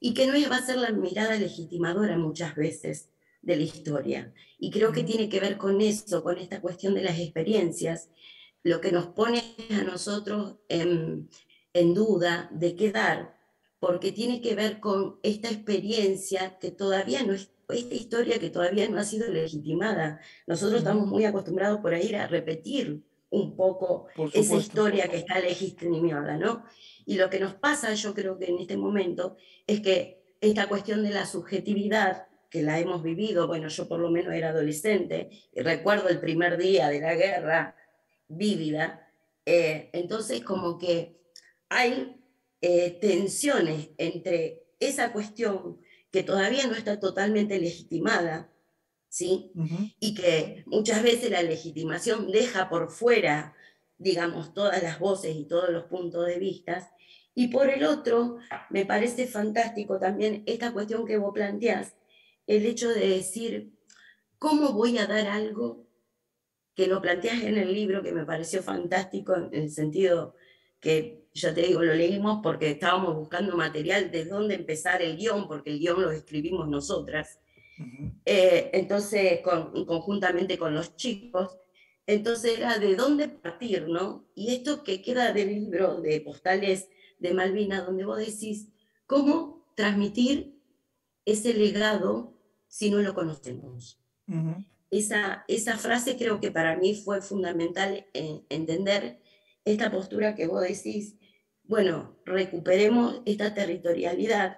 y que no es, va a ser la mirada legitimadora muchas veces de la historia. Y creo que tiene que ver con eso, con esta cuestión de las experiencias, lo que nos pone a nosotros en, en duda de qué dar, porque tiene que ver con esta experiencia que todavía no es, esta historia que todavía no ha sido legitimada. Nosotros estamos muy acostumbrados por ahí a repetir un poco esa historia que está legitimada, ¿no? Y lo que nos pasa, yo creo que en este momento, es que esta cuestión de la subjetividad, que la hemos vivido, bueno, yo por lo menos era adolescente, y recuerdo el primer día de la guerra, vívida, eh, entonces como que hay eh, tensiones entre esa cuestión que todavía no está totalmente legitimada, ¿sí? Uh-huh. Y que muchas veces la legitimación deja por fuera, digamos, todas las voces y todos los puntos de vista. Y por el otro, me parece fantástico también esta cuestión que vos planteás, el hecho de decir, ¿cómo voy a dar algo? Que lo planteás en el libro, que me pareció fantástico en el sentido que, ya te digo, lo leímos porque estábamos buscando material de dónde empezar el guión, porque el guión lo escribimos nosotras. Uh-huh. eh, entonces, con, conjuntamente con los chicos, entonces era de dónde partir, ¿no? Y esto que queda del libro de Postales de Malvinas, donde vos decís, ¿cómo transmitir ese legado si no lo conocemos? Uh-huh. Esa, esa frase creo que para mí fue fundamental en entender esta postura que vos decís, bueno, recuperemos esta territorialidad,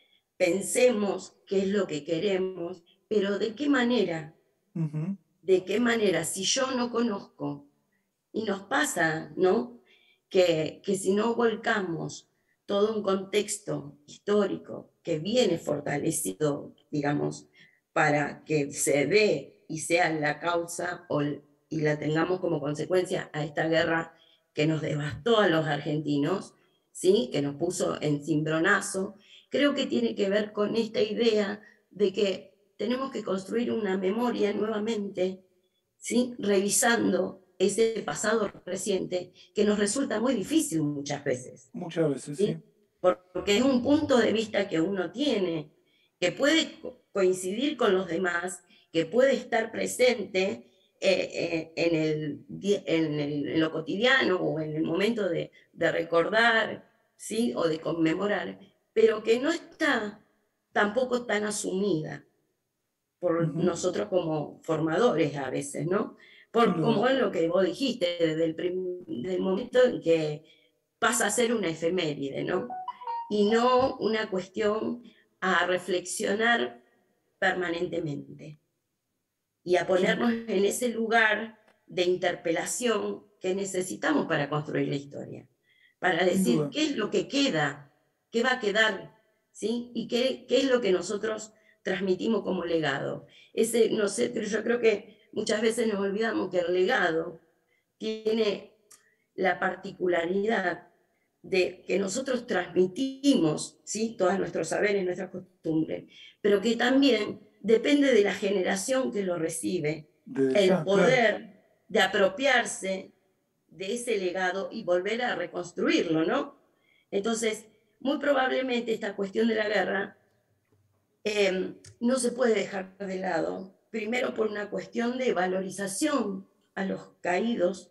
pensemos qué es lo que queremos, pero ¿de qué manera? Uh-huh. ¿De qué manera? Si yo no conozco, y nos pasa, ¿no? Que, que si no volcamos todo un contexto histórico que viene fortalecido, digamos, para que se dé y sea la causa o, y la tengamos como consecuencia a esta guerra que nos devastó a los argentinos, ¿sí? Que nos puso en cimbronazo, creo que tiene que ver con esta idea de que tenemos que construir una memoria nuevamente, ¿sí? Revisando ese pasado reciente que nos resulta muy difícil muchas veces. Muchas veces, sí. ¿sí? Porque es un punto de vista que uno tiene, que puede coincidir con los demás, que puede estar presente eh, eh, en, el, en, el, en lo cotidiano o en el momento de, de recordar, ¿sí? O de conmemorar, pero que no está tampoco tan asumida por uh-huh. nosotros como formadores a veces, ¿no? Por, uh-huh. Como es lo que vos dijiste, desde el, prim, desde el momento en que pasa a ser una efeméride, ¿no? Y no una cuestión a reflexionar permanentemente y a ponernos sí. en ese lugar de interpelación que necesitamos para construir la historia, para decir uh-huh. qué es lo que queda, qué va a quedar, ¿sí? Y qué, qué es lo que nosotros transmitimos como legado. Ese, no sé, pero yo creo que muchas veces nos olvidamos que el legado tiene la particularidad de que nosotros transmitimos, ¿sí? Todos nuestros saberes, nuestras costumbres, pero que también depende de la generación que lo recibe, de el poder claro. de apropiarse de ese legado y volver a reconstruirlo, ¿no? Entonces, muy probablemente esta cuestión de la guerra eh, no se puede dejar de lado, primero por una cuestión de valorización a los caídos,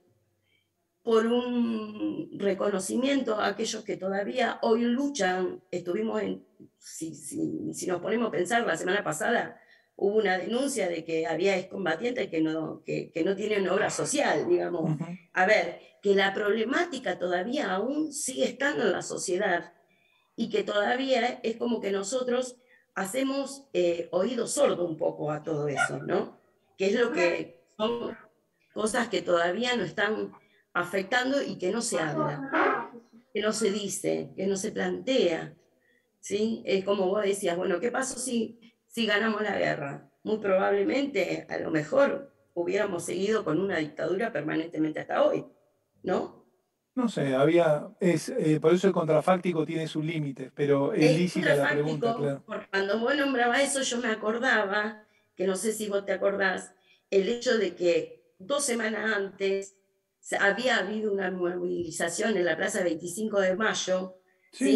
por un reconocimiento a aquellos que todavía hoy luchan. Estuvimos en, si, si, si nos ponemos a pensar, la semana pasada hubo una denuncia de que había excombatientes que no, que, que no tienen obra social, digamos. Uh-huh. A ver, que la problemática todavía aún sigue estando en la sociedad y que todavía es como que nosotros hacemos eh, oído sordo un poco a todo eso, ¿no? Que es lo que son cosas que todavía no están afectando y que no se habla, que no se dice, que no se plantea, ¿sí? Es como vos decías, bueno, ¿qué pasó si, si ganamos la guerra? Muy probablemente, a lo mejor, hubiéramos seguido con una dictadura permanentemente hasta hoy, ¿no? No sé, había, es, eh, por eso el contrafáctico tiene sus límites, pero es, es lícita la pregunta, claro. Cuando vos nombrabas eso, yo me acordaba, que no sé si vos te acordás, el hecho de que dos semanas antes había habido una movilización en la Plaza veinticinco de Mayo, sí. ¿sí?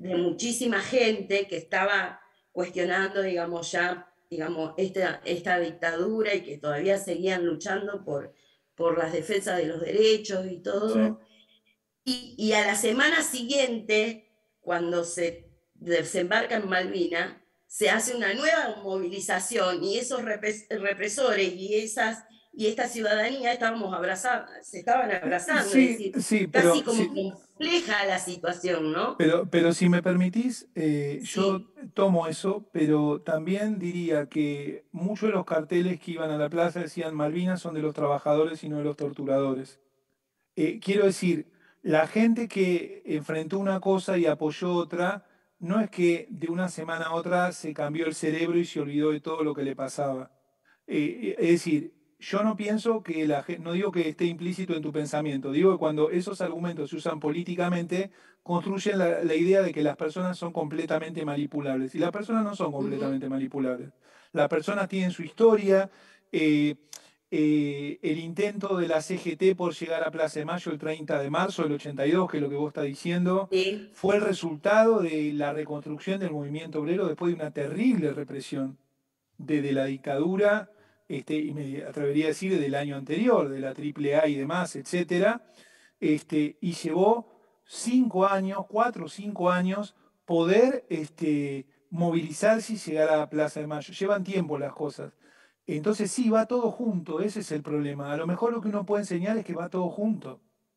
de muchísima gente que estaba cuestionando, digamos, ya, digamos, esta, esta dictadura y que todavía seguían luchando por, por las defensas de los derechos y todo. Sí. Y, y a la semana siguiente, cuando se desembarca en Malvinas, se hace una nueva movilización y esos represores y esas y esta ciudadanía estábamos abrazados, se estaban abrazando, sí, es decir, sí, pero, casi como sí, compleja la situación, ¿no? Pero, pero si me permitís, eh, Sí. yo tomo eso, pero también diría que muchos de los carteles que iban a la plaza decían Malvinas son de los trabajadores y no de los torturadores. Eh, quiero decir, la gente que enfrentó una cosa y apoyó otra, no es que de una semana a otra se cambió el cerebro y se olvidó de todo lo que le pasaba. Eh, es decir, yo no pienso que la gente, no digo que esté implícito en tu pensamiento, digo que cuando esos argumentos se usan políticamente, construyen la, la idea de que las personas son completamente manipulables. Y las personas no son completamente Uh-huh. manipulables. Las personas tienen su historia. Eh, eh, el intento de la C G T por llegar a Plaza de Mayo el treinta de marzo del ochenta y dos, que es lo que vos estás diciendo, Sí. fue el resultado de la reconstrucción del movimiento obrero después de una terrible represión desde la dictadura, este, y me atrevería a decir del año anterior, de la triple A y demás, etcétera, este, y llevó cinco años, cuatro o cinco años, poder este, movilizarse y llegar a la Plaza de Mayo. Llevan tiempo las cosas. Entonces sí, va todo junto, ese es el problema. A lo mejor lo que uno puede enseñar es que va todo junto.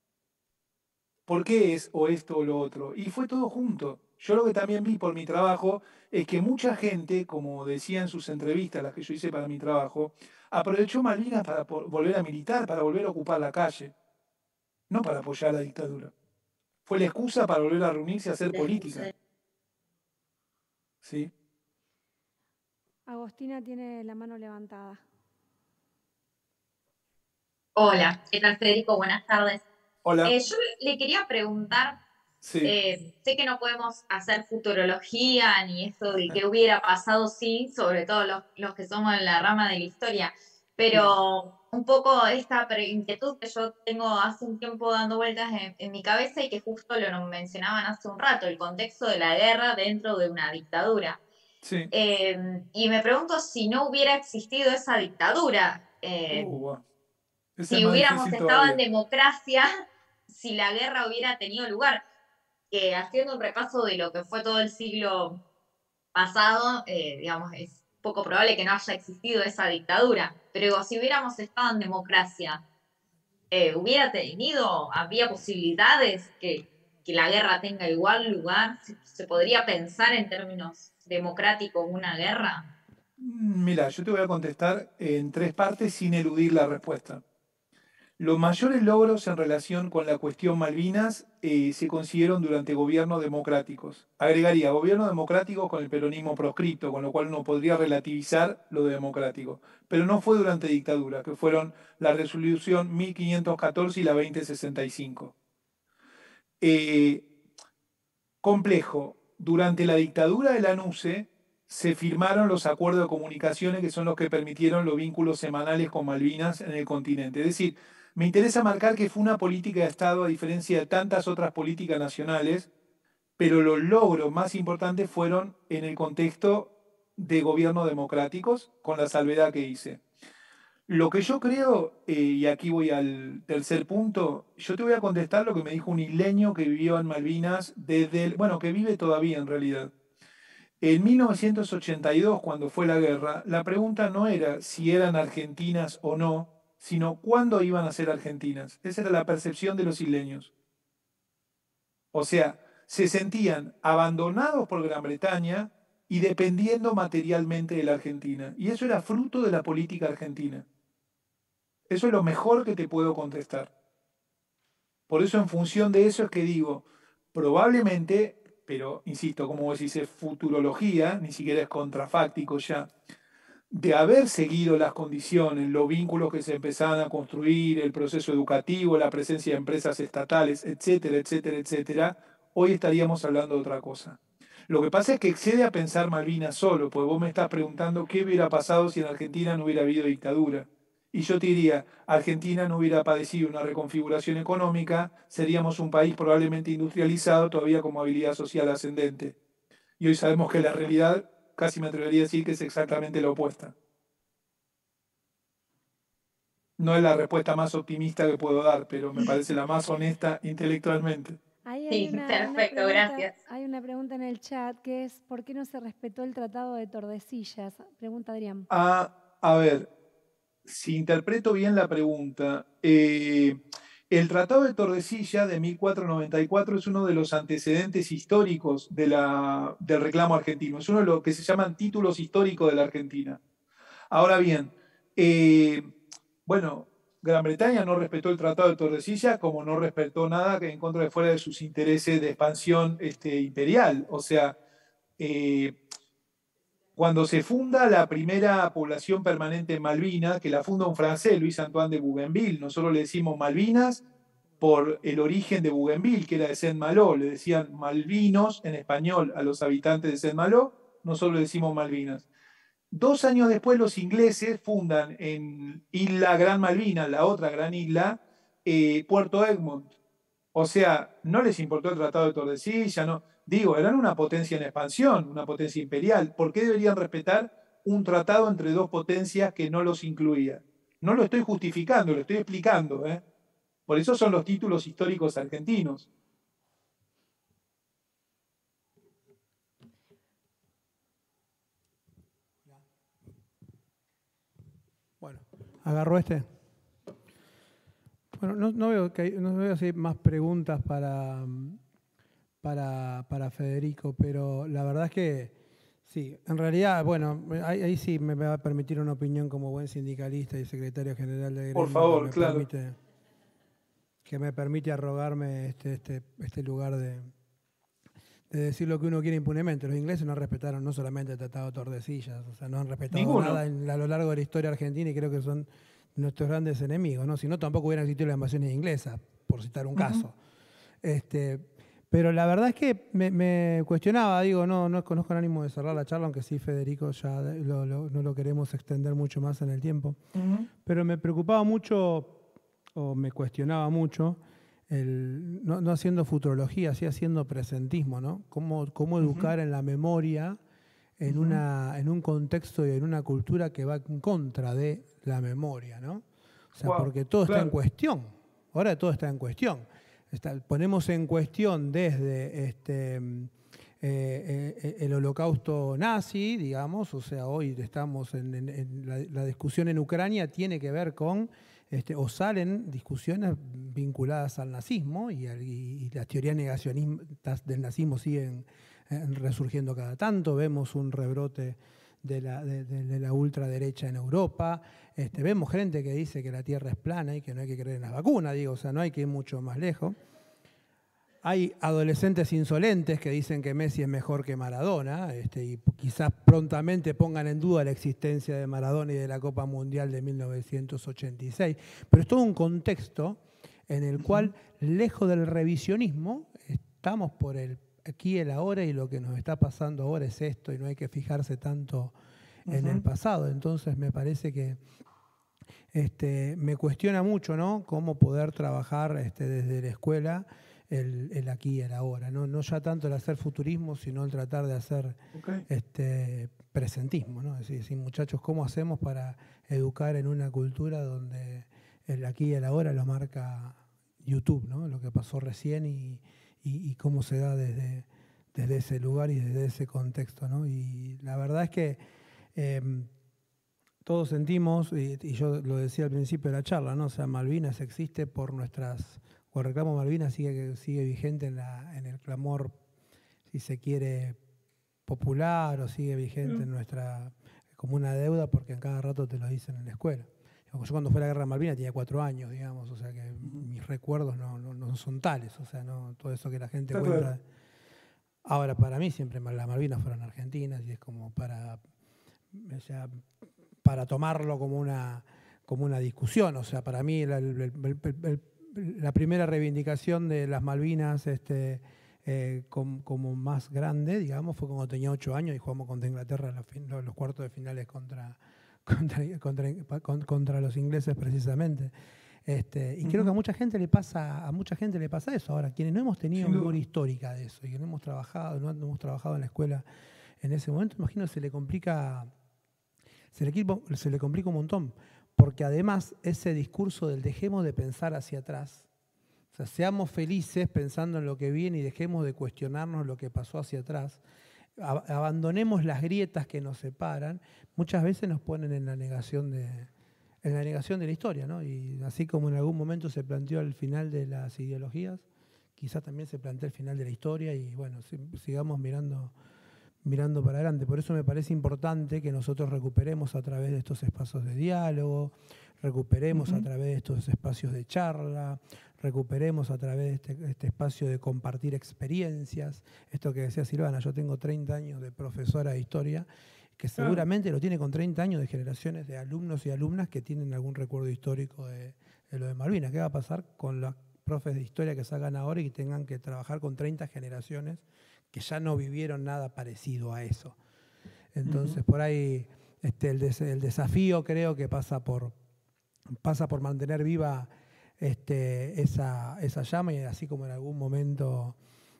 ¿Por qué es o esto o lo otro? Y fue todo junto. Yo lo que también vi por mi trabajo es que mucha gente, como decía en sus entrevistas, las que yo hice para mi trabajo, aprovechó Malvinas para volver a militar, para volver a ocupar la calle, no para apoyar la dictadura. Fue la excusa para volver a reunirse a hacer La política. excusa. ¿Sí? Agostina tiene la mano levantada. Hola, ¿qué tal, Federico? Buenas tardes. Hola. Eh, yo le quería preguntar, Sí. eh, sé que no podemos hacer futurología ni esto de qué hubiera pasado, sí, sobre todo los, los que somos en la rama de la historia, pero un poco esta inquietud que yo tengo hace un tiempo dando vueltas en, en mi cabeza y que justo lo mencionaban hace un rato, el contexto de la guerra dentro de una dictadura. Sí. Eh, y me pregunto si no hubiera existido esa dictadura, eh, Uh, wow. si hubiéramos estado en democracia, si la guerra hubiera tenido lugar. Que haciendo un repaso de lo que fue todo el siglo pasado, eh, digamos, es poco probable que no haya existido esa dictadura. Pero digo, si hubiéramos estado en democracia, eh, ¿hubiera tenido, había posibilidades que, que la guerra tenga igual lugar? ¿Se, se podría pensar en términos democráticos una guerra? Mira, yo te voy a contestar en tres partes sin eludir la respuesta. Los mayores logros en relación con la cuestión Malvinas eh, se consiguieron durante gobiernos democráticos. Agregaría gobiernos democráticos con el peronismo proscripto, con lo cual uno podría relativizar lo de democrático. Pero no fue durante dictadura, que fueron la resolución mil quinientos catorce y la veinte sesenta y cinco. Eh, complejo. Durante la dictadura de la NUCE se firmaron los acuerdos de comunicaciones que son los que permitieron los vínculos semanales con Malvinas en el continente. Es decir, me interesa marcar que fue una política de Estado a diferencia de tantas otras políticas nacionales, pero los logros más importantes fueron en el contexto de gobiernos democráticos, con la salvedad que hice. Lo que yo creo, eh, y aquí voy al tercer punto, yo te voy a contestar lo que me dijo un isleño que vivió en Malvinas desde el, bueno, que vive todavía en realidad. En mil novecientos ochenta y dos, cuando fue la guerra, la pregunta no era si eran argentinas o no, sino cuándo iban a ser argentinas. Esa era la percepción de los isleños. O sea, se sentían abandonados por Gran Bretaña y dependiendo materialmente de la Argentina. Y eso era fruto de la política argentina. Eso es lo mejor que te puedo contestar. Por eso, en función de eso es que digo, probablemente, pero insisto, como vos decís, es futurología, ni siquiera es contrafáctico ya, de haber seguido las condiciones, los vínculos que se empezaban a construir, el proceso educativo, la presencia de empresas estatales, etcétera, etcétera, etcétera, hoy estaríamos hablando de otra cosa. Lo que pasa es que excede a pensar Malvinas solo, porque vos me estás preguntando qué hubiera pasado si en Argentina no hubiera habido dictadura. Y yo te diría, Argentina no hubiera padecido una reconfiguración económica, seríamos un país probablemente industrializado, todavía con movilidad social ascendente. Y hoy sabemos que la realidad, casi me atrevería a decir que es exactamente la opuesta. No es la respuesta más optimista que puedo dar, pero me parece la más honesta intelectualmente. Ahí hay Sí, una, perfecto, una pregunta, gracias. hay una pregunta en el chat que es ¿por qué no se respetó el Tratado de Tordesillas? Pregunta Adrián. Ah, a ver, si interpreto bien la pregunta, eh, el Tratado de Tordesillas de mil cuatrocientos noventa y cuatro es uno de los antecedentes históricos de la, del reclamo argentino. Es uno de los que se llaman títulos históricos de la Argentina. Ahora bien, eh, bueno, Gran Bretaña no respetó el Tratado de Tordesillas como no respetó nada que en contra de fuera de sus intereses de expansión este, imperial. O sea, eh, cuando se funda la primera población permanente en Malvinas, que la funda un francés, Luis Antoine de Bougainville, nosotros le decimos Malvinas por el origen de Bougainville, que era de Saint-Malo, le decían Malvinos en español a los habitantes de Saint-Malo, nosotros le decimos Malvinas. Dos años después los ingleses fundan en Isla Gran Malvina, la otra gran isla, eh, Puerto Egmont. O sea, no les importó el Tratado de Tordesillas, no. Digo, eran una potencia en expansión, una potencia imperial. ¿Por qué deberían respetar un tratado entre dos potencias que no los incluía? No lo estoy justificando, lo estoy explicando, ¿eh? Por eso son los títulos históricos argentinos. Bueno, agarró este. Bueno, no, no veo que hay, no veo si hay más preguntas para, para, para Federico, pero la verdad es que sí, en realidad, bueno, ahí, ahí sí me va a permitir una opinión como buen sindicalista y secretario general de gremio. Por favor, que me claro. Permite, que me permite arrogarme este, este, este lugar de, de decir lo que uno quiere impunemente. Los ingleses no respetaron no solamente el Tratado de Tordesillas, o sea, no han respetado Ninguno. nada en, a lo largo de la historia argentina y creo que son nuestros grandes enemigos, ¿no? Si no, tampoco hubieran existido las invasiones inglesas, por citar un Uh-huh. caso. Este, pero la verdad es que me, me cuestionaba, digo, no, no conozco el ánimo de cerrar la charla, aunque sí, Federico, ya lo, lo, no lo queremos extender mucho más en el tiempo. Uh-huh. Pero me preocupaba mucho, o me cuestionaba mucho, el, no, no haciendo futurología, sí haciendo presentismo, ¿no? Cómo, cómo educar uh-huh. en la memoria en, uh-huh. una, en un contexto y en una cultura que va en contra de la memoria, ¿no? O sea, wow, porque todo claro. está en cuestión. Ahora todo está en cuestión. Está, ponemos en cuestión desde este, eh, eh, el holocausto nazi, digamos, o sea, hoy estamos en, en, en la, la discusión en Ucrania tiene que ver con, este, o salen discusiones vinculadas al nazismo y, al, y, y las teorías negacionistas del nazismo siguen eh, resurgiendo cada tanto, vemos un rebrote de la, de, de la ultraderecha en Europa. Este, vemos gente que dice que la Tierra es plana y que no hay que creer en las vacunas, digo, o sea, no hay que ir mucho más lejos. Hay adolescentes insolentes que dicen que Messi es mejor que Maradona, este, y quizás prontamente pongan en duda la existencia de Maradona y de la Copa Mundial de mil novecientos ochenta y seis. Pero es todo un contexto en el cual, lejos del revisionismo, estamos por el aquí, el ahora, y lo que nos está pasando ahora es esto, y no hay que fijarse tanto en uh-huh. el pasado. Entonces me parece que este, me cuestiona mucho, ¿no?, cómo poder trabajar este, desde la escuela el, el aquí y el ahora. ¿no? No ya tanto el hacer futurismo, sino el tratar de hacer okay. este, presentismo. ¿no? Es decir, muchachos, ¿cómo hacemos para educar en una cultura donde el aquí y el ahora lo marca YouTube, ¿no? Lo que pasó recién y, y, y cómo se da desde, desde ese lugar y desde ese contexto, ¿no? Y la verdad es que eh, todos sentimos, y, y yo lo decía al principio de la charla, ¿no? O sea, Malvinas existe por nuestras, o el reclamo Malvinas sigue, sigue vigente en, la, en el clamor, si se quiere, popular, o sigue vigente en nuestra, como una deuda, porque en cada rato te lo dicen en la escuela. Yo cuando fue la guerra de Malvinas tenía cuatro años, digamos, o sea que uh-huh. mis recuerdos no, no, no son tales, o sea, no todo eso que la gente Está cuenta. Claro. Ahora, para mí siempre las Malvinas fueron argentinas y es como para, o sea, para tomarlo como una, como una discusión. O sea, para mí la, el, el, el, la primera reivindicación de las Malvinas este, eh, como, como más grande, digamos, fue cuando tenía ocho años y jugamos contra Inglaterra los, los cuartos de finales contra... contra, contra, contra los ingleses precisamente. Este, y uh-huh. creo que a mucha gente le pasa, a mucha gente le pasa eso. Ahora, quienes no hemos tenido memoria histórica de eso y que no hemos trabajado, no hemos trabajado en la escuela en ese momento, imagino se le complica, se le, se le complica un montón. Porque además ese discurso del dejemos de pensar hacia atrás, o sea, seamos felices pensando en lo que viene y dejemos de cuestionarnos lo que pasó hacia atrás, ab- abandonemos las grietas que nos separan, muchas veces nos ponen en la negación de, en la negación de la historia, ¿no? Y así como en algún momento se planteó el final de las ideologías, quizás también se plantea el final de la historia y bueno, sigamos mirando, mirando para adelante. Por eso me parece importante que nosotros recuperemos a través de estos espacios de diálogo, recuperemos uh-huh. a través de estos espacios de charla, recuperemos a través de este, este espacio de compartir experiencias. Esto que decía Silvana, yo tengo treinta años de profesora de historia, que seguramente lo tiene con treinta años de generaciones de alumnos y alumnas que tienen algún recuerdo histórico de, de lo de Malvinas. ¿Qué va a pasar con los profes de historia que salgan ahora y que tengan que trabajar con treinta generaciones que ya no vivieron nada parecido a eso? Entonces, uh-huh. por ahí este, el, des, el desafío creo que pasa por, pasa por mantener viva este, esa, esa llama y así como en algún momento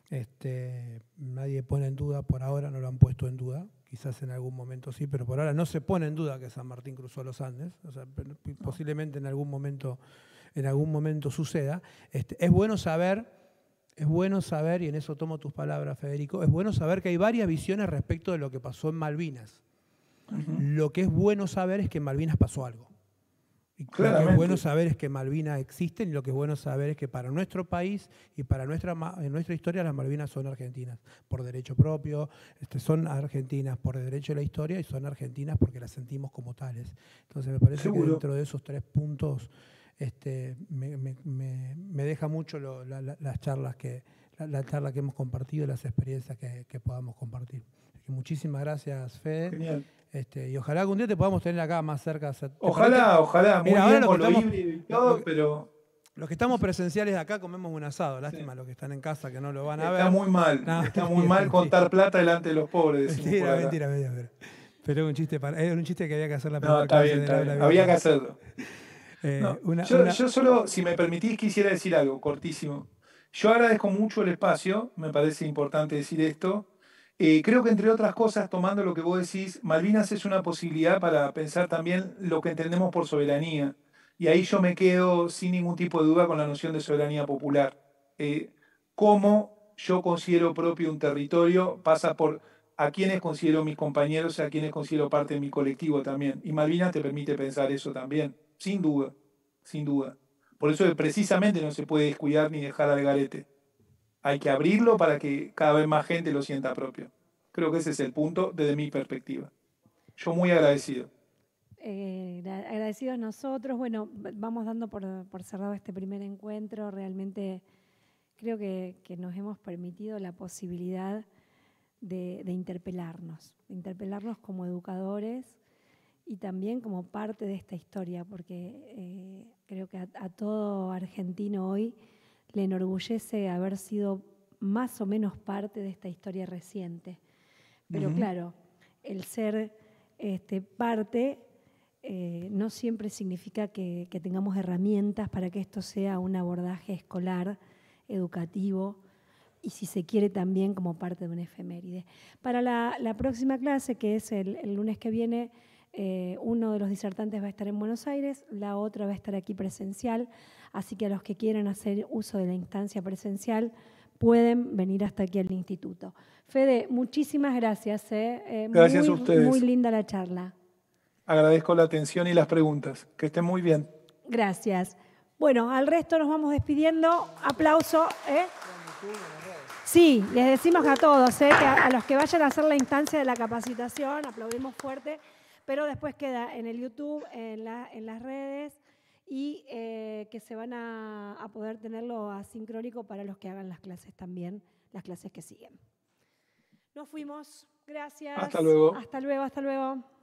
este, nadie pone en duda, por ahora no lo han puesto en duda, quizás en algún momento sí, pero por ahora no se pone en duda que San Martín cruzó los Andes, o sea, posiblemente en algún momento, en algún momento suceda. Este, es bueno saber, es bueno saber, y en eso tomo tus palabras, Federico, es bueno saber que hay varias visiones respecto de lo que pasó en Malvinas. Uh-huh. Lo que es bueno saber es que en Malvinas pasó algo. Y lo que es bueno saber es que Malvinas existen y lo que es bueno saber es que para nuestro país y para nuestra, en nuestra historia las Malvinas son argentinas por derecho propio, este, son argentinas por derecho de la historia y son argentinas porque las sentimos como tales. Entonces me parece ¿Seguro? que dentro de esos tres puntos este, me, me, me, me deja mucho lo, la, la, las charlas que, la, la charla que hemos compartido y las experiencias que, que podamos compartir. Así que muchísimas gracias, Fede. Genial. Este, y ojalá algún día te podamos tener acá más cerca. Ojalá, parece? ojalá. Muy Mira, bien con lo híbrido y todo, lo, pero... Los que estamos presenciales de acá comemos un asado. Lástima sí. los que están en casa que no lo van a ver. Está muy mal. No, está muy mentira, mal contar mentira. plata delante de los pobres. Mentira, mentira, mentira, mentira. Pero es un chiste, para, era un chiste que había que hacer la primera No, está bien, está bien. Había que hacerlo. Eh, no, una, yo, una... yo solo, si me permitís, quisiera decir algo cortísimo. Yo agradezco mucho el espacio, me parece importante decir esto. Eh, creo que entre otras cosas, tomando lo que vos decís, Malvinas es una posibilidad para pensar también lo que entendemos por soberanía. Y ahí yo me quedo sin ningún tipo de duda con la noción de soberanía popular. Eh, cómo yo considero propio un territorio pasa por a quienes considero mis compañeros y a quienes considero parte de mi colectivo también. Y Malvinas te permite pensar eso también, sin duda, sin duda. Por eso precisamente no se puede descuidar ni dejar al garete. Hay que abrirlo para que cada vez más gente lo sienta propio. Creo que ese es el punto desde mi perspectiva. Yo muy agradecido. Eh, agradecidos nosotros. Bueno, vamos dando por, por cerrado este primer encuentro. Realmente creo que, que nos hemos permitido la posibilidad de, de interpelarnos, de interpelarnos como educadores y también como parte de esta historia, porque eh, creo que a, a todo argentino hoy le enorgullece haber sido más o menos parte de esta historia reciente. Pero uh-huh. claro, el ser este, parte eh, no siempre significa que, que tengamos herramientas para que esto sea un abordaje escolar, educativo, y si se quiere también como parte de una efeméride. Para la, la próxima clase, que es el, el lunes que viene, Eh, uno de los disertantes va a estar en Buenos Aires, la otra va a estar aquí presencial, así que a los que quieran hacer uso de la instancia presencial pueden venir hasta aquí al instituto. Fede, muchísimas gracias. ¿eh? Eh, gracias muy, a ustedes. Muy linda la charla. Agradezco la atención y las preguntas. Que estén muy bien. Gracias. Bueno, al resto nos vamos despidiendo. Aplauso. ¿eh? Sí, les decimos a todos, ¿eh? que a, a los que vayan a hacer la instancia de la capacitación, aplaudimos fuerte. Pero después queda en el YouTube, en, la, en las redes, y eh, que se van a, a poder tenerlo asincrónico para los que hagan las clases también, las clases que siguen. Nos fuimos. Gracias. Hasta luego. Hasta luego, hasta luego.